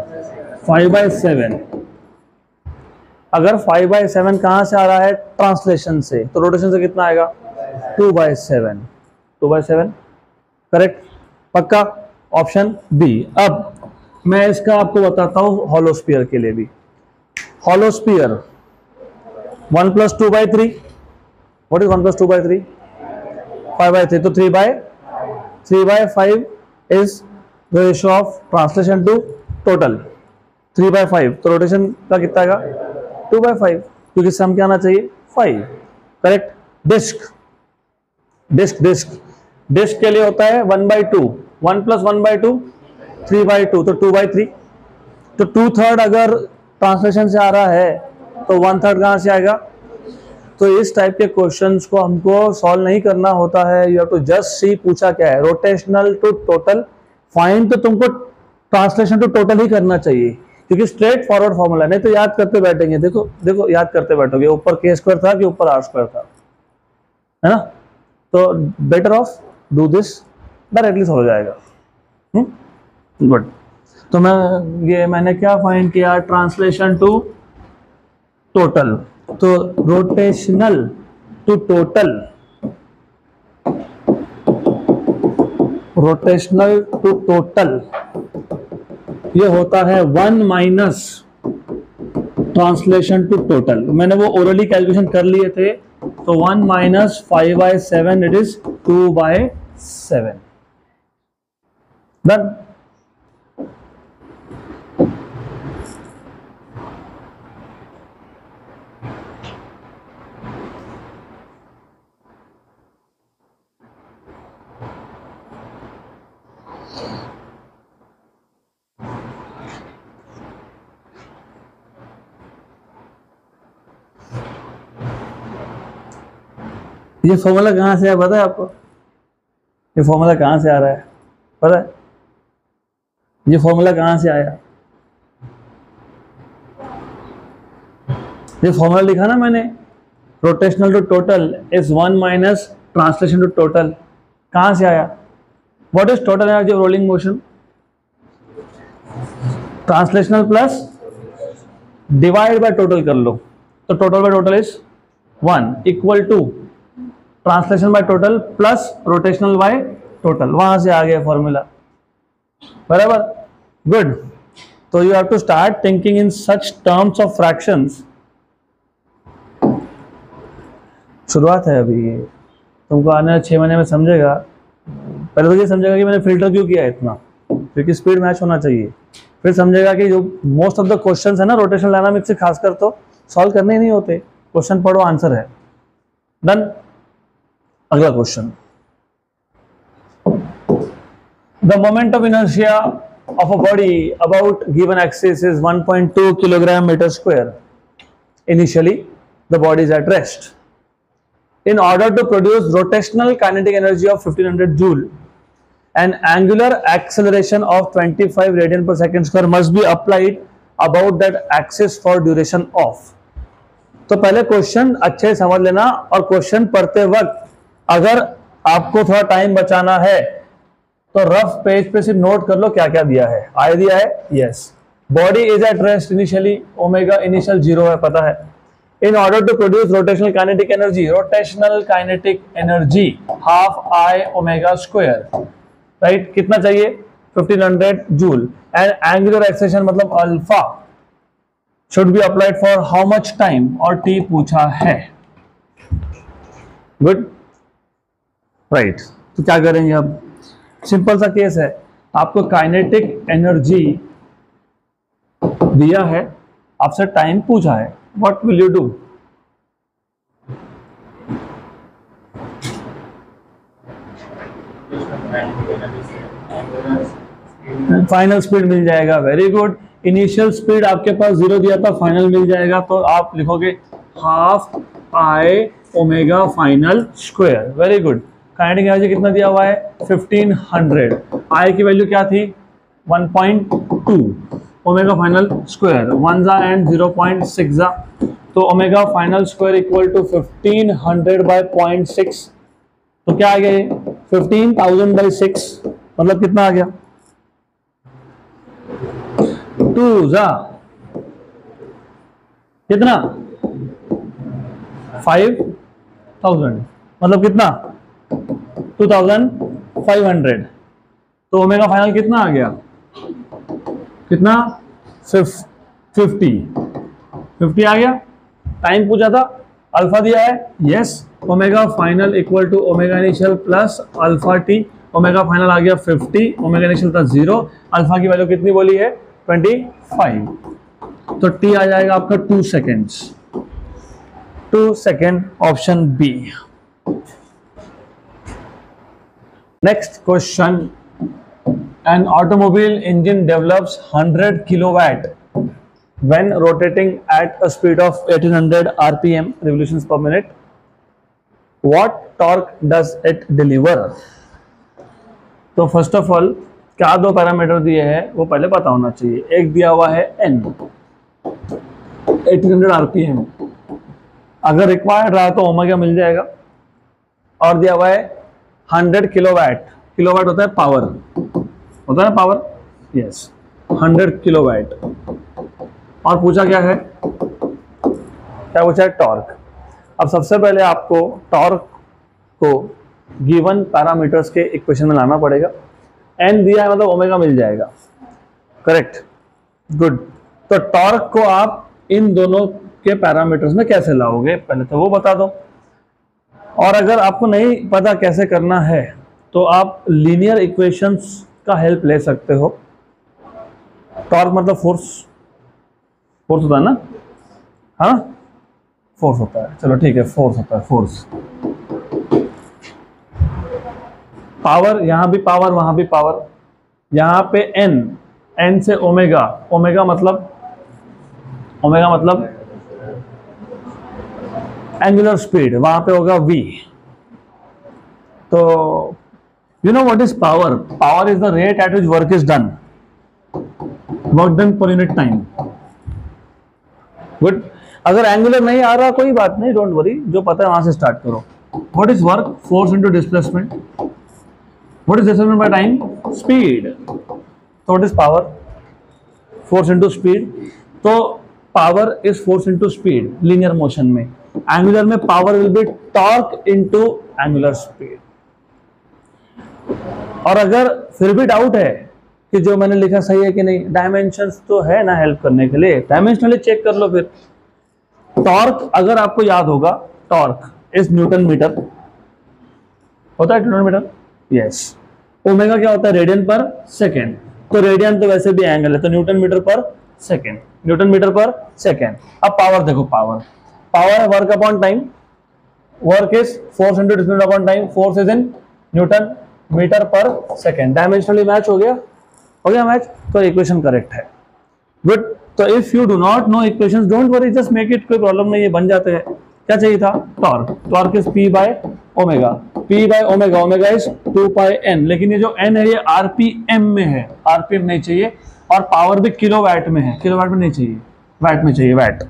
5/7। अगर 5/7 कहां से आ रहा है, ट्रांसलेशन से, तो रोटेशन से कितना आएगा 2/7। 2/7 करेक्ट, पक्का, ऑप्शन बी। अब मैं इसका आपको बताता हूं हॉलोस्फीयर के लिए भी। हॉलोस्फीयर 1 + 2/3, व्हाट इज 1 + 2/3, 5/3, तो 3/5 is the ratio of translation to total. 3/5 तो रोटेशन का कितना आएगा 2/5, क्योंकि सम क्या आना चाहिए 5, correct. Disc, disc disc disc के लिए होता है 1/2, 1 + 1/2 3/2, तो 2/3। तो 2/3 अगर ट्रांसलेशन से आ रहा है तो 1/3 कहां से आएगा। तो इस टाइप के क्वेश्चंस को हमको सॉल्व नहीं करना होता है, you have to just see पूछा क्या है, रोटेशनल टू टोटल, फाइंड तो तुमको ट्रांसलेशन टू टोटल ही करना चाहिए, क्योंकि स्ट्रेट फॉरवर्ड फॉर्मूला, नहीं तो याद करते बैठेंगे। देखो देखो याद करते बैठोगे, ऊपर k² था कि ऊपर r² था, है ना। तो better off do this, directly solve हो जाएगा। गुड। तो मैंने क्या फाइंड किया, ट्रांसलेशन टू टोटल, तो rotational to total, rotational to total ये होता है 1 - ट्रांसलेशन टू टोटल। मैंने वो ओरली कैलकुलेशन कर लिए थे, तो 1 - 5/7 इट इज 2/7। डन। ये फॉर्मूला कहां से है पता है आपको, ये फॉर्मूला कहां से आ रहा है पता है, ये फॉर्मूला कहां से आया, ये फॉर्मूला लिखा ना मैंने, rotational to total is 1 - translation to total, कहां से आया। What is total energy of rolling motion, translational plus divide by total कर लो, तो total by total is 1 equal to translation by total plus rotational by total, वहां से आ गया फॉर्मूला, बराबर। गुड। तो you have to start thinking in such terms of fractions. शुरुआत है अभी, तुमको आने वाले 6 महीने में समझेगा। पहले तो ये समझेगा कि मैंने फिल्टर क्यों किया इतना, क्योंकि स्पीड मैच होना चाहिए। फिर समझेगा कि जो मोस्ट ऑफ द क्वेश्चंस है ना रोटेशनल डायनामिक्स से खासकर, तो सॉल्व करने ही नहीं होते, क्वेश्चन पढ़ो आंसर है। डन। अगला question, the moment of inertia of a body about given axis is 1.2 kg/m²। Initially the body is at rest. In order to produce rotational kinetic energy of 1500 joule, an angular acceleration of 25 radian per second square must be applied about that axis for duration of। तो पहले question अच्छे से समझ लेना, और question पढ़ते वक्त अगर आपको थोड़ा टाइम बचाना है तो रफ पेज पे सिर्फ नोट कर लो क्या क्या दिया है। आए दिया है, yes. Body is at rest initially, omega initial 0 है, पता है। In order to produce rotational kinetic energy half I omega square, right? कितना चाहिए? 1500 जूल। and angular acceleration मतलब alpha should be applied for how much time, और t पूछा है। Good, right. तो क्या करेंगे अब? सिंपल सा केस है, आपको काइनेटिक एनर्जी दिया है, आपसे टाइम पूछा है, what will you do? Final speed मिल जाएगा, वेरी गुड। इनिशियल स्पीड आपके पास 0 दिया था, फाइनल मिल जाएगा, तो आप लिखोगे half I omega final square, very good. Kinetic energy कितना दिया हुआ है? 1500। आई की वैल्यू क्या थी? 1.2। ओमेगा फाइनल स्क्वायर 1 जा एंड 0.6 जा, तो omega final square equal to 1500 by 0.6, तो क्या आ गया ये? 15,000 बाय 6, मतलब कितना आ गया? 2 जा कितना? 5,000, मतलब कितना? 2,500। तो ओमेगा फाइनल कितना आ गया? कितना? 50 आ गया। टाइम पूछा था, अल्फा दिया है, yes. Omega final equal to omega initial plus alpha t. Omega final आ गया 50, ओमेगा इनिशियल था 0, अल्फा की वैल्यू कितनी बोली है? 25, तो टी आ जाएगा आपका 2 seconds. 2 second, option B. Next question, an automobile engine develops 100 kilowatt when rotating at a speed of 1800 rpm revolutions per minute. What torque does it deliver? तो first of all क्या दो parameter दिए हैं वो पहले पता होना चाहिए। एक दिया हुआ है n 1800 rpm, अगर रिक्वायर्ड रहा तो ओमेगा मिल जाएगा, और दिया हुआ है 100 किलोवाट। किलोवाट होता है पावर, होता है पावर, यस, 100 किलोवाट। और पूछा क्या है? क्या पूछा है? टॉर्क। अब सबसे पहले आपको टॉर्क को गिवन पैरामीटर्स के इक्वेशन में लाना पड़ेगा। एन दिया है मतलब ओमेगा मिल जाएगा, करेक्ट, गुड। तो टॉर्क को आप इन दोनों के पैरामीटर्स में कैसे लाओगे, पहले तो वो बता दो। और अगर आपको नहीं पता कैसे करना है तो आप लीनियर इक्वेशंस का हेल्प ले सकते हो। टॉर्क मतलब फोर्स, फोर्स होता है ना, हाँ फोर्स होता है, चलो ठीक है, फोर्स होता है, फोर्स। पावर, यहां भी पावर वहां भी पावर, यहां पे एन, एन से ओमेगा, ओमेगा मतलब एंगुलर स्पीड, वहां पे होगा v। तो you know what is power? Power is the rate at which work is done, work done per unit time, good। अगर एंगुलर नहीं आ रहा कोई बात नहीं, डोंट वरी, जो पता है वहां से स्टार्ट करो। What is work? Force into displacement. What is displacement by time? Speed. तो what is power? Force into speed. तो power is force into speed linear motion में। एंगुलर में power will be torque into angular speed. और अगर फिर भी doubt है कि जो मैंने लिखा सही है कि नहीं, डायमेंशंस तो है ना हेल्प करने के लिए, डायमेंशनली चेक कर लो। फिर टॉर्क अगर आपको याद होगा, टॉर्क इज न्यूटन मीटर, होता है न्यूटन मीटर, यस। ओमेगा क्या होता है? रेडियन पर सेकेंड। तो रेडियन तो वैसे भी एंगल है, तो newton metre per second, newton metre per second. अब पावर देखो, पावर है work upon time, work is force into displacement upon time, force is in newton metre per second. Dimensionally match हो गया मैच, तो equation correct है, good. तो if you do not know equations, don't worry, just make it, कोई problem नहीं है, बन जाते हैं। क्या चाहिए था? Torque. Torque is P bye omega, P by omega, omega is 2 pi n, लेकिन ये जो n है ये RPM में है, RPM नहीं चाहिए, और पावर भी किलोवाट में है, किलोवाट में नहीं चाहिए, वाट में चाहिए, वाट।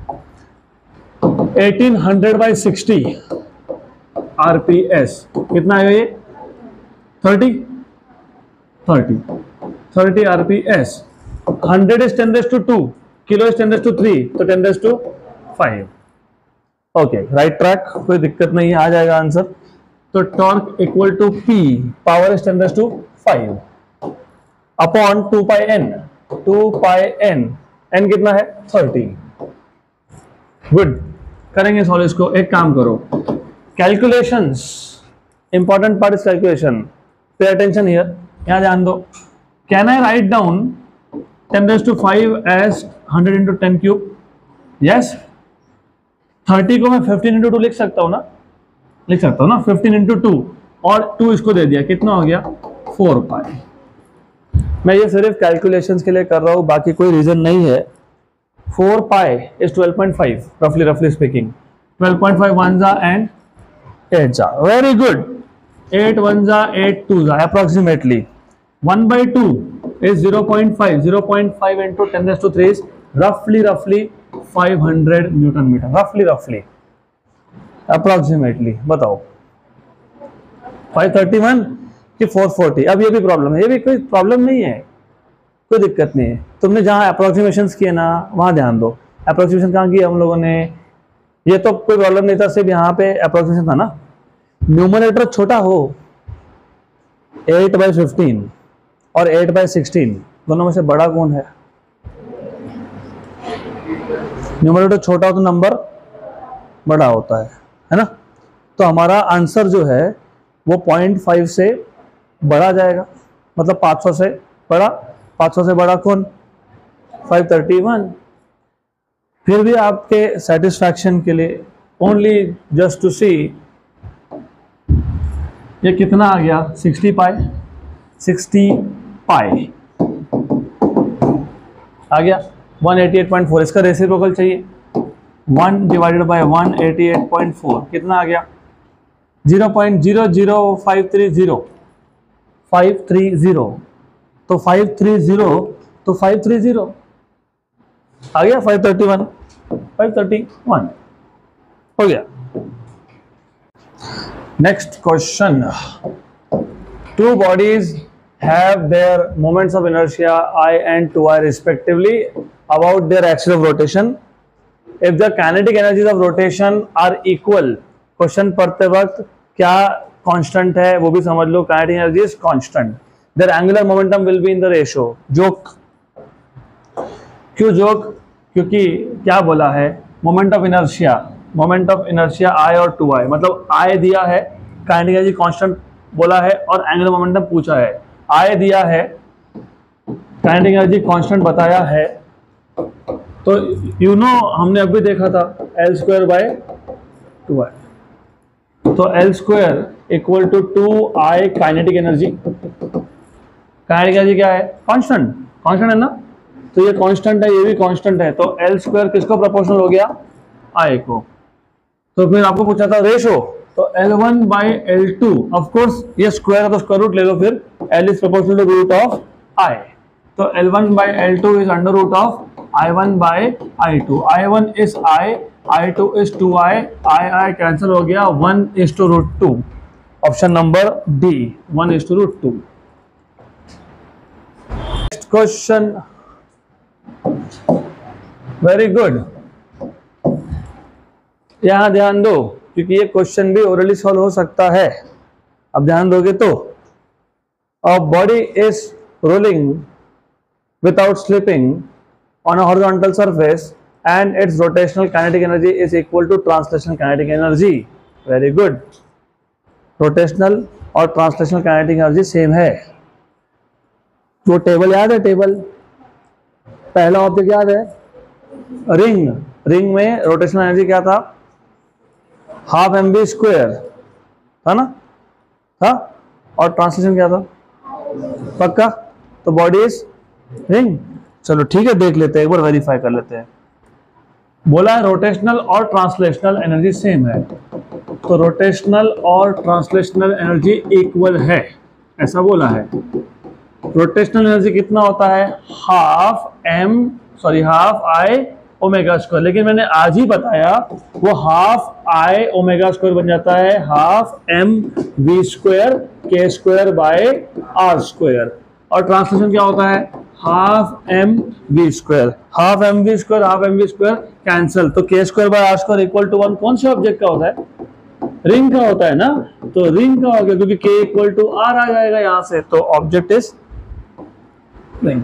1800/60 RPS कितना आएगा ये? 30 RPS। 100 is 10⁻², किलो इज 10⁻3, तो 10⁻5। ओके, राइट ट्रैक, कोई दिक्कत नहीं है, आ जाएगा आंसर। तो torque equal to P, power is 10⁻5 upon 2 pi n, 2 pi n, n कितना है? 30। गुड, करेंगे सॉल्व इसको। एक काम करो, calculations, important part is calculation, pay attention here, यहां ध्यान दो। Can I write down 10⁻5 as 100 into 10 cube? Yes. 30 को मैं 15 into 2 लिख सकता हूं ना, लिख सकता हूं ना, 15 into 2, और 2 इसको दे दिया, कितना हो गया? 4 पाई। मैं ये सिर्फ कैलकुलेशंस के लिए कर रहा हूं, बाकी कोई रीजन नहीं है। 4 पाई इज 12.5, रफली स्पीकिंग। 12.5 1 जा एंड 8 जा, वेरी गुड। 8 1 जा 8 2 जा, approximately 1/2 is 0.5, 0.5 into 10⁻³ is roughly 500 newton metre, roughly approximately। बताओ 531 कि 440? अब ये भी प्रॉब्लम है, ये भी कोई प्रॉब्लम नहीं है, कोई दिक्कत नहीं है। तुमने जहां अप्रोक्सीमेशंस किए ना, वहां ध्यान दो। अप्रोक्सीमेशन कहां किया हम लोगों ने? ये तो कोई प्रॉब्लम नहीं था, सिर्फ यहाँ पे अप्रोक्सीमेशन था ना। न्यूमरेटर छोटा हो, 8/15 और 8/16, दोनों में से बड़ा कौन है? न्यूमरेटर छोटा हो तो नंबर बड़ा होता है ना। तो हमारा आंसर जो है वो 0.5 से बड़ा जाएगा, मतलब 500 से बड़ा। 500 से बड़ा कौन? 531। फिर भी आपके सेटिस्फैक्शन के लिए, ओनली जस्ट टू सी, ये कितना आ गया? 60 पाई, 60 पाई आ गया 188.4। इसका रेसिप्रोकल चाहिए, 1 डिवाइडेड बाय 188.4 कितना आ गया? 0.00530, 530, तो 530 आ गया 531 हो गया। Next question, two bodies have their moments of inertia I and 2I respectively about their axis of rotation. If the kinetic energies of rotation are equal, question पढ़ते वक्त क्या कांस्टेंट है वो भी समझ लो, kinetic energy is constant, their angular momentum will be in the ratio। Joke, क्यों joke? क्योंकि क्या बोला है? मोमेंट ऑफ इनर्शिया I और 2I, मतलब I दिया है, काइनेटिक एनर्जी कांस्टेंट बोला है, और एंगुलर मोमेंटम पूछा है। I दिया है, काइनेटिक एनर्जी कांस्टेंट बताया है, तो यू नो हमने अभी देखा था L²/2I, तो L² equal to 2I kinetic energy. Kinetic energy क्या है? कांस्टेंट, कांस्टेंट है ना, तो ये कांस्टेंट है, ये भी कांस्टेंट है, तो L² किसको प्रोपोर्शनल हो गया? I को। तो फिर आपको पूछा था रेशो, तो L1/L2, ऑफ कोर्स ये स्क्वायर है तो स्क्वायर रूट ले लो, फिर L is proportional to root of I, तो L1/L2 is under root of I1/I2। I1 is I2 is 2I, I cancel हो गया, 1:√2। Option number D, 1:√2। Next question, very good, यहां ध्यान दो क्योंकि ये क्वेश्चन भी ओरली सॉल्व हो सकता है। अब ध्यान दोगे तो, a body is rolling without slipping on a horizontal surface and its rotational kinetic energy is equal to translational kinetic energy. Very good, rotational और ट्रांसलेशनल काइनेटिक एनर्जी सेम है। वो टेबल याद है? टेबल पहला ऑब्जेक्ट याद है? Ring, ring में rotational energy क्या था? 12 mv² था ना, था, और ट्रांसलेशन क्या था? पक्का? तो बॉडी इज रिंग। चलो ठीक है, देख लेते हैं, एक बार वेरीफाई कर लेते हैं। बोला है रोटेशनल और ट्रांसलेशनल एनर्जी सेम है, तो रोटेशनल और ट्रांसलेशनल एनर्जी इक्वल है, ऐसा बोला है। रोटेशनल एनर्जी कितना होता है, हाफ आई ओमेगा स्क्वायर, लेकिन मैंने आज ही बताया वो हाफ आई ओमेगा स्क्वायर बन जाता है हाफ एम वी स्क्वायर के स्क्वायर बाय आर स्क्वायर। और ट्रांसलेशन क्या होता है, half M we square, half M we square cancel, तो k square by are square equal to 1 कौन से ऑब्जेक्ट का होता है, रिंग का होता है ना, तो रिंग का हो गया क्योंकि के इक्वल टू आर आ जाएगा यहां से, तो object is ring.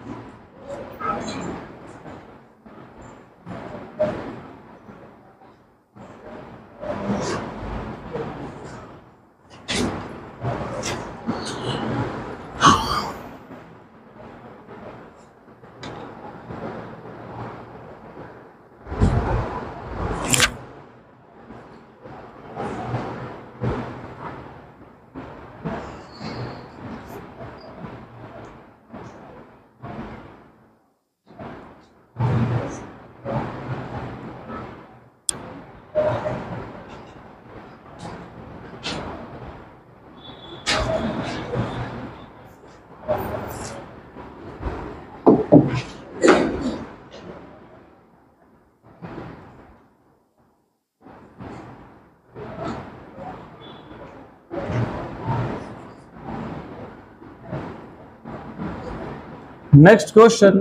Next question,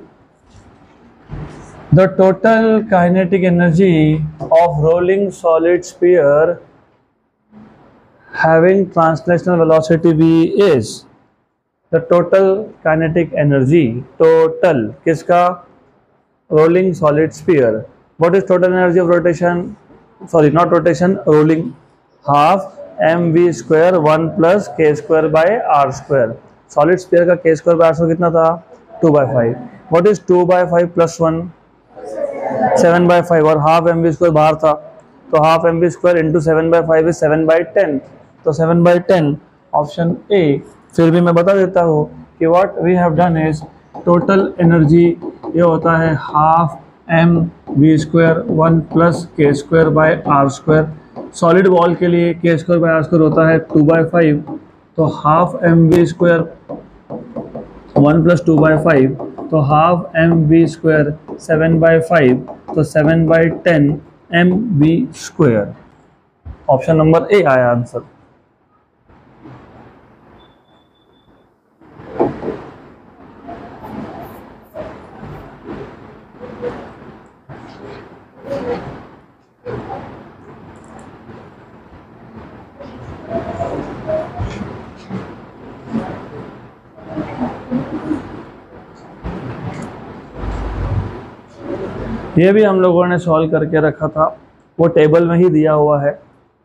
the total kinetic energy of rolling solid sphere having translational velocity v is, the total kinetic energy, total किसका, rolling solid sphere, what is total energy of rotation, sorry not rotation, rolling, half mv square 1 plus k square by r square, solid sphere का k square by are square कितना था 2/5, what is 2/5 plus 1 7/5, और half M we square बाहर था, तो half M we square into 7/5 is 7/10, तो 7/10 option A. फिर भी मैं बता देता हूँ कि what we have done is total energy ये होता है half M we square 1 plus के square by are square, solid wall के लिए के स्क्वायर बाय आर स्क्वायर होता है 2/5, तो half M we square 1 plus 2/5, तो हाफ एम वी स्क्वायर 7/5, तो 7/10 m we square, option number A आया आंसर। ये भी हम लोगों ने सॉल्व करके रखा था, वो टेबल में ही दिया हुआ है।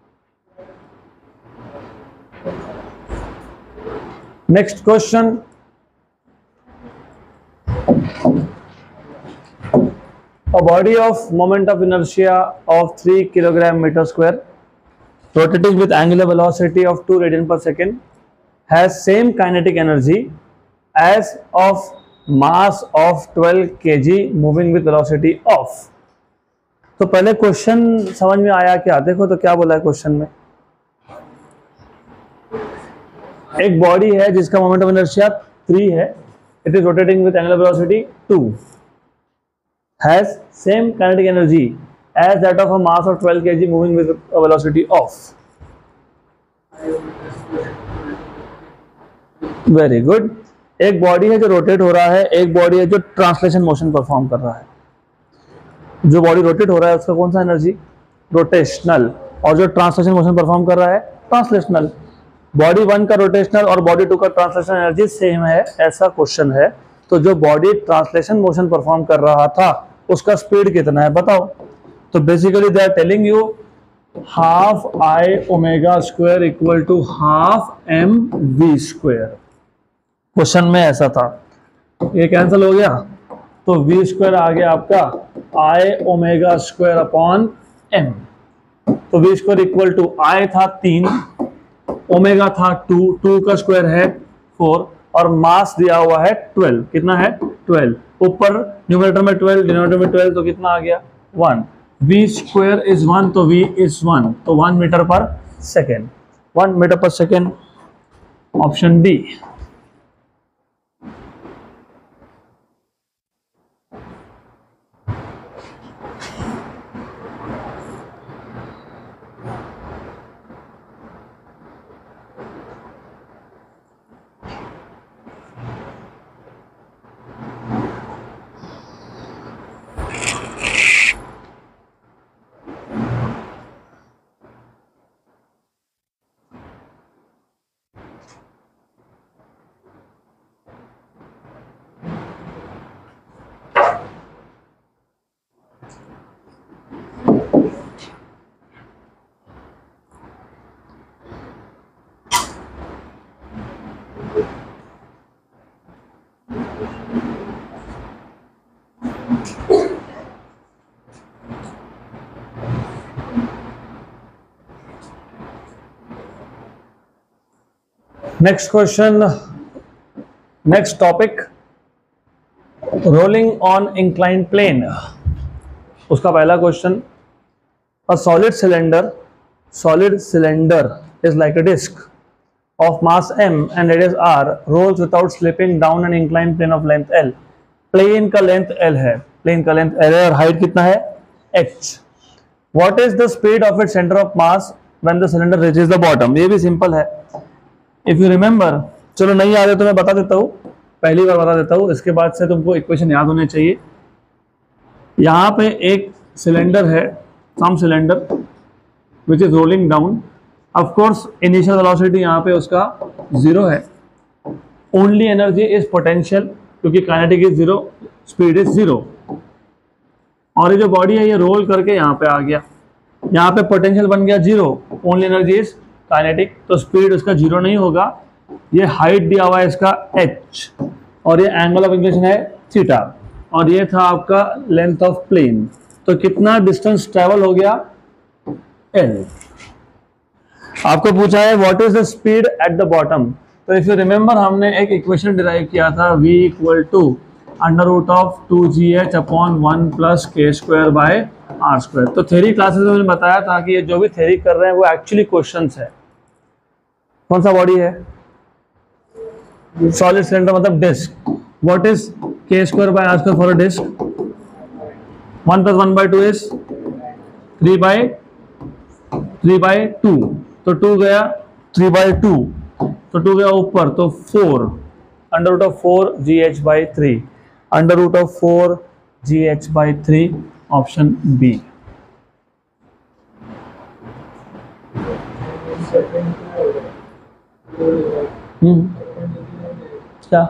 Next question, a body of moment of inertia of 3 kilogram meter square rotating with angular velocity of 2 radian per second has same kinetic energy as of mass of 12 kg moving with velocity of। तो पहले question समझ में आया क्या, देखो तो क्या बोला है क्वेश्चन में, एक बॉडी है जिसका मोमेंट ऑफ इनर्शिया 3 है, it is rotating with angular velocity 2, has same kinetic energy as that of a mass of 12 kg moving with a velocity of. Very good, एक बॉडी है जो रोटेट हो रहा है, एक बॉडी है जो ट्रांसलेशन मोशन परफॉर्म कर रहा है। जो बॉडी रोटेट हो रहा है उसका कौन सा एनर्जी, रोटेशनल, और जो ट्रांसलेशन मोशन परफॉर्म कर रहा है ट्रांसलेशनल। बॉडी 1 का रोटेशनल और बॉडी 2 का ट्रांसलेशन एनर्जी सेम है, ऐसा क्वेश्चन है। तो जो बॉडी ट्रांसलेशन मोशन परफॉर्म कर रहा था उसका स्पीड कितना है बताओ। तो basically they are telling you half I omega square equal to half M we square, question में ऐसा था। ये कैंसिल हो गया तो v स्क्वायर आ गया आपका I omega square upon m, तो v square equal to I था 3, ओमेगा था 2 का स्क्वायर है 4, और मास दिया हुआ है 12, कितना है 12, ऊपर न्यूमरेटर में 12 डिनोमिनेटर में 12, तो कितना आ गया 1, v स्क्वायर इज 1, तो v इज 1, तो 1 metre per second, 1 metre per second, option B. Next question, next topic, rolling on incline plane. उसका पहला question, a solid cylinder is like a disc of mass m and radius r rolls without slipping down an inclined plane of length l। Plane का length l है, plane का length l है और height कितना है h। What is the speed of its center of mass when the cylinder reaches the bottom? ये भी simple है, इफ यू रिमेंबर। चलो नहीं याद है तो मैं बता देता हूँ, पहली बार बता देता हूँ, इसके बाद से तुमको इक्वेशन याद होने चाहिए। यहाँ पे एक सिलेंडर है, some cylinder which is rolling down. Of course initial velocity यहाँ पे उसका 0 है, ओनली एनर्जी इज पोटेंशियल, क्योंकि काइनेटिक इज 0, स्पीड इज 0। और ये जो बॉडी है ये रोल करके यहाँ पे आ गया, यहाँ पे पोटेंशियल बन गया 0, ओनली एनर्जी इज काइनेटिक, तो स्पीड उसका 0 नहीं होगा। ये हाइट दिया हुआ है इसका h, और ये एंगल ऑफ इंक्लिनेशन है थीटा, और ये था आपका लेंथ ऑफ प्लेन। तो कितना डिस्टेंस ट्रेवल हो गया l। आपको पूछा है what is the speed at the bottom. तो इफ यू रिमेंबर हमने एक इक्वेशन डिराइव किया था, v equal to under root of 2gh upon 1 plus के स्क्वायर बाय आर स्क्वायर। तो थ्योरी क्लासेस में मैंने बताया था कि ये जो भी थ्योरी कर रहे हैं वो एक्चुअली क्वेश्चंस है। कौन सा बॉडी है, सॉलिड सिलेंडर मतलब डिस्क। व्हाट इज के square by are square for a disc, 1 plus 1 by 2 is 3 by 2, तो 2 गया 3 बाय 2, तो 2 गया ऊपर, तो 4 under root of 4 GH by 3, under root of 4 GH by 3, option B. क्या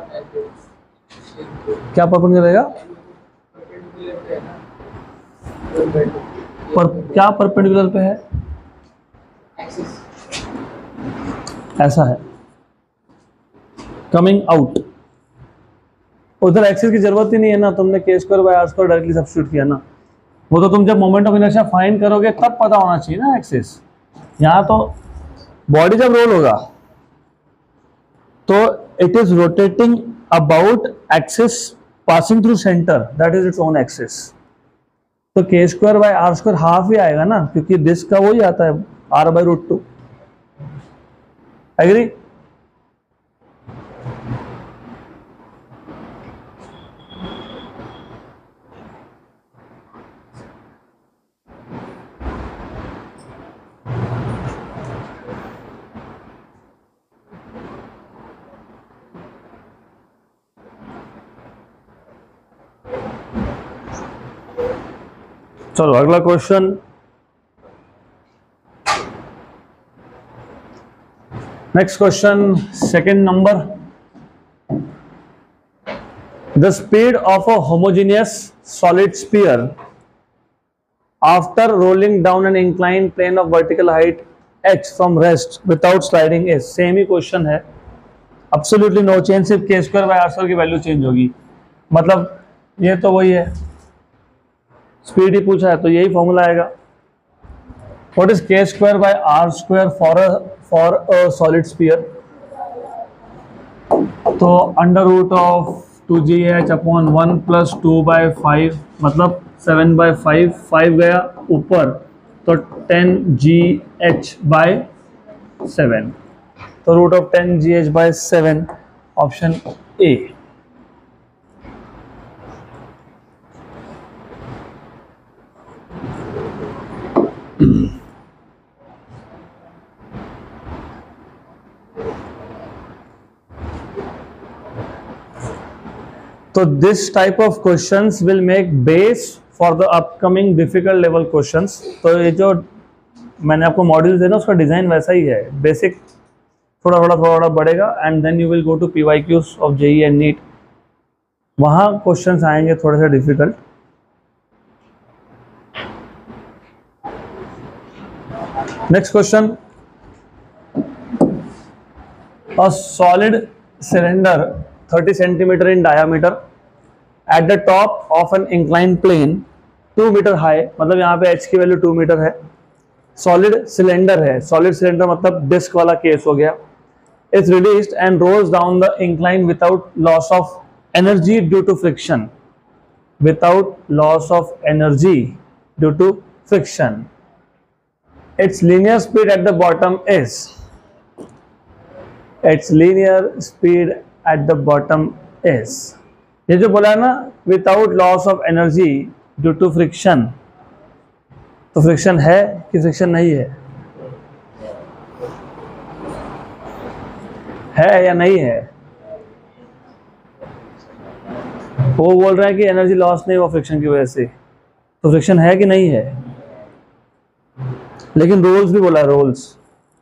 क्या परपेंडिकुलर रहेगा, पर क्या परपेंडिकुलर पे है, ऐसा है कमिंग आउट। उधर एक्सिस की जरूरत ही नहीं है ना, तुमने k square by are square directly substitute किया ना, वो तो तुम जब मोमेंट ऑफ इनर्शिया फाइंड करोगे तब पता होना चाहिए ना एक्सिस। यहाँ तो बॉडी जब रोल होगा तो it is rotating about axis passing through centre, that is its own axis. तो k square by are square half ही आएगा ना, क्योंकि डिस्क का वही आता है r बाय रूट 2। एग्री? चलो अगला question, next question, second number. The speed of a homogeneous solid sphere after rolling down an incline plane of vertical height h from rest without sliding is. Same ही question है, absolutely no change, सिर्फ k square by are square की value change होगी। मतलब ये तो वही है, स्पीड ही पूछा है तो यही फॉर्मूला आएगा। व्हाट इज के square by are square for a solid sphere, तो under root of 2gh upon 1 plus 2 by 5, मतलब 7/5, 5 गया ऊपर तो 10GH/7, तो root of 10GH/7 option A. तो this type of questions will make base for the upcoming difficult level questions. तो ये जो मैंने आपको मॉड्यूल दिया ना उसका डिजाइन वैसा ही है, बेसिक थोड़ा बढ़ेगा and then you will go to PYQs of JEE and NEET, वहाँ क्वेश्चंस आएंगे थोड़े से difficult. Next question, a solid cylinder 30 centimeter in diameter at the top of an inclined plane 2 meter high, मतलब यहाँ पे h की value 2 metre है, solid cylinder है, सॉलिड सिलेंडर मतलब डिस्क वाला केस हो गया, is released and rolls down the incline without loss of energy due to friction, without loss of energy due to friction, its linear speed at the bottom is, its linear speed at the bottom is, ये जो बोला है ना without loss of energy due to friction, तो friction है कि friction नहीं है, है या नहीं है? वो बोल रहे हैं कि एनर्जी लॉस नहीं हुआ फ्रिक्शन की वजह से, तो फ्रिक्शन है कि नहीं है? लेकिन रोल्स भी बोला है, रोल्स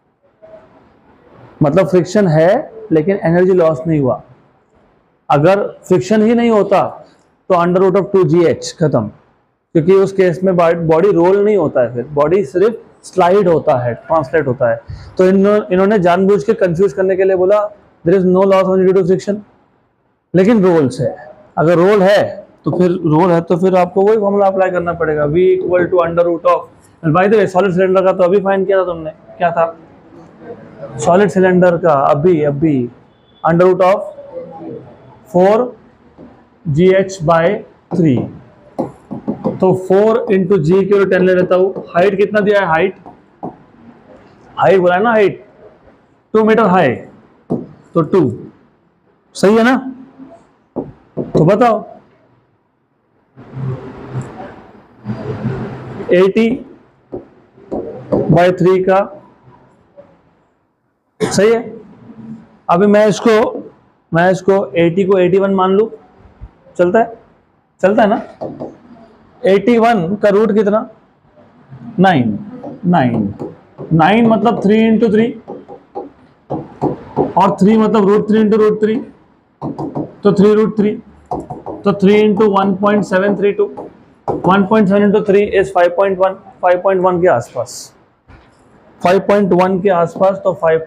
मतलब फ्रिक्शन है लेकिन एनर्जी लॉस नहीं हुआ। अगर फ्रिक्शन ही नहीं होता तो अंडर रूट ऑफ 2GH खत्म, क्योंकि उस केस में बॉडी रोल नहीं होता है, फिर बॉडी सिर्फ स्लाइड होता है, ट्रांसलेट होता है। तो इन्होंने जानबूझ के कंफ्यूज करने के लिए बोला there is no loss of energy due to friction, लेकिन रोल्स है। अगर रोल है तो फिर आपको वही फॉर्मूला अप्लाई करना पड़ेगा, V equal to under root of, by the way solid cylinder का तो अभी फाइंड किया था तुमने, क्या था सॉलिड सिलेंडर का? अभी अंडर रूट ऑफ 4GH/3, तो 4 इंटू जी के 10 ले लेता हूँ। हाइट कितना दिया है? हाइट बोला है ना, हाइट 2 मीटर हाई, तो 2 सही है ना? तो बताओ 80/3 का सही है। अभी मैं इसको 80 को 81 मान लूं, चलता है ना? 81 का रूट कितना? 9 मतलब 3 इंटू 3, और 3 मतलब √3 इंटू √3, तो 3√3, तो 3 इंटू 1.732, 1.7 इंटू 3 इज 5.1 के आसपास, 5.1 के आसपास, तो 5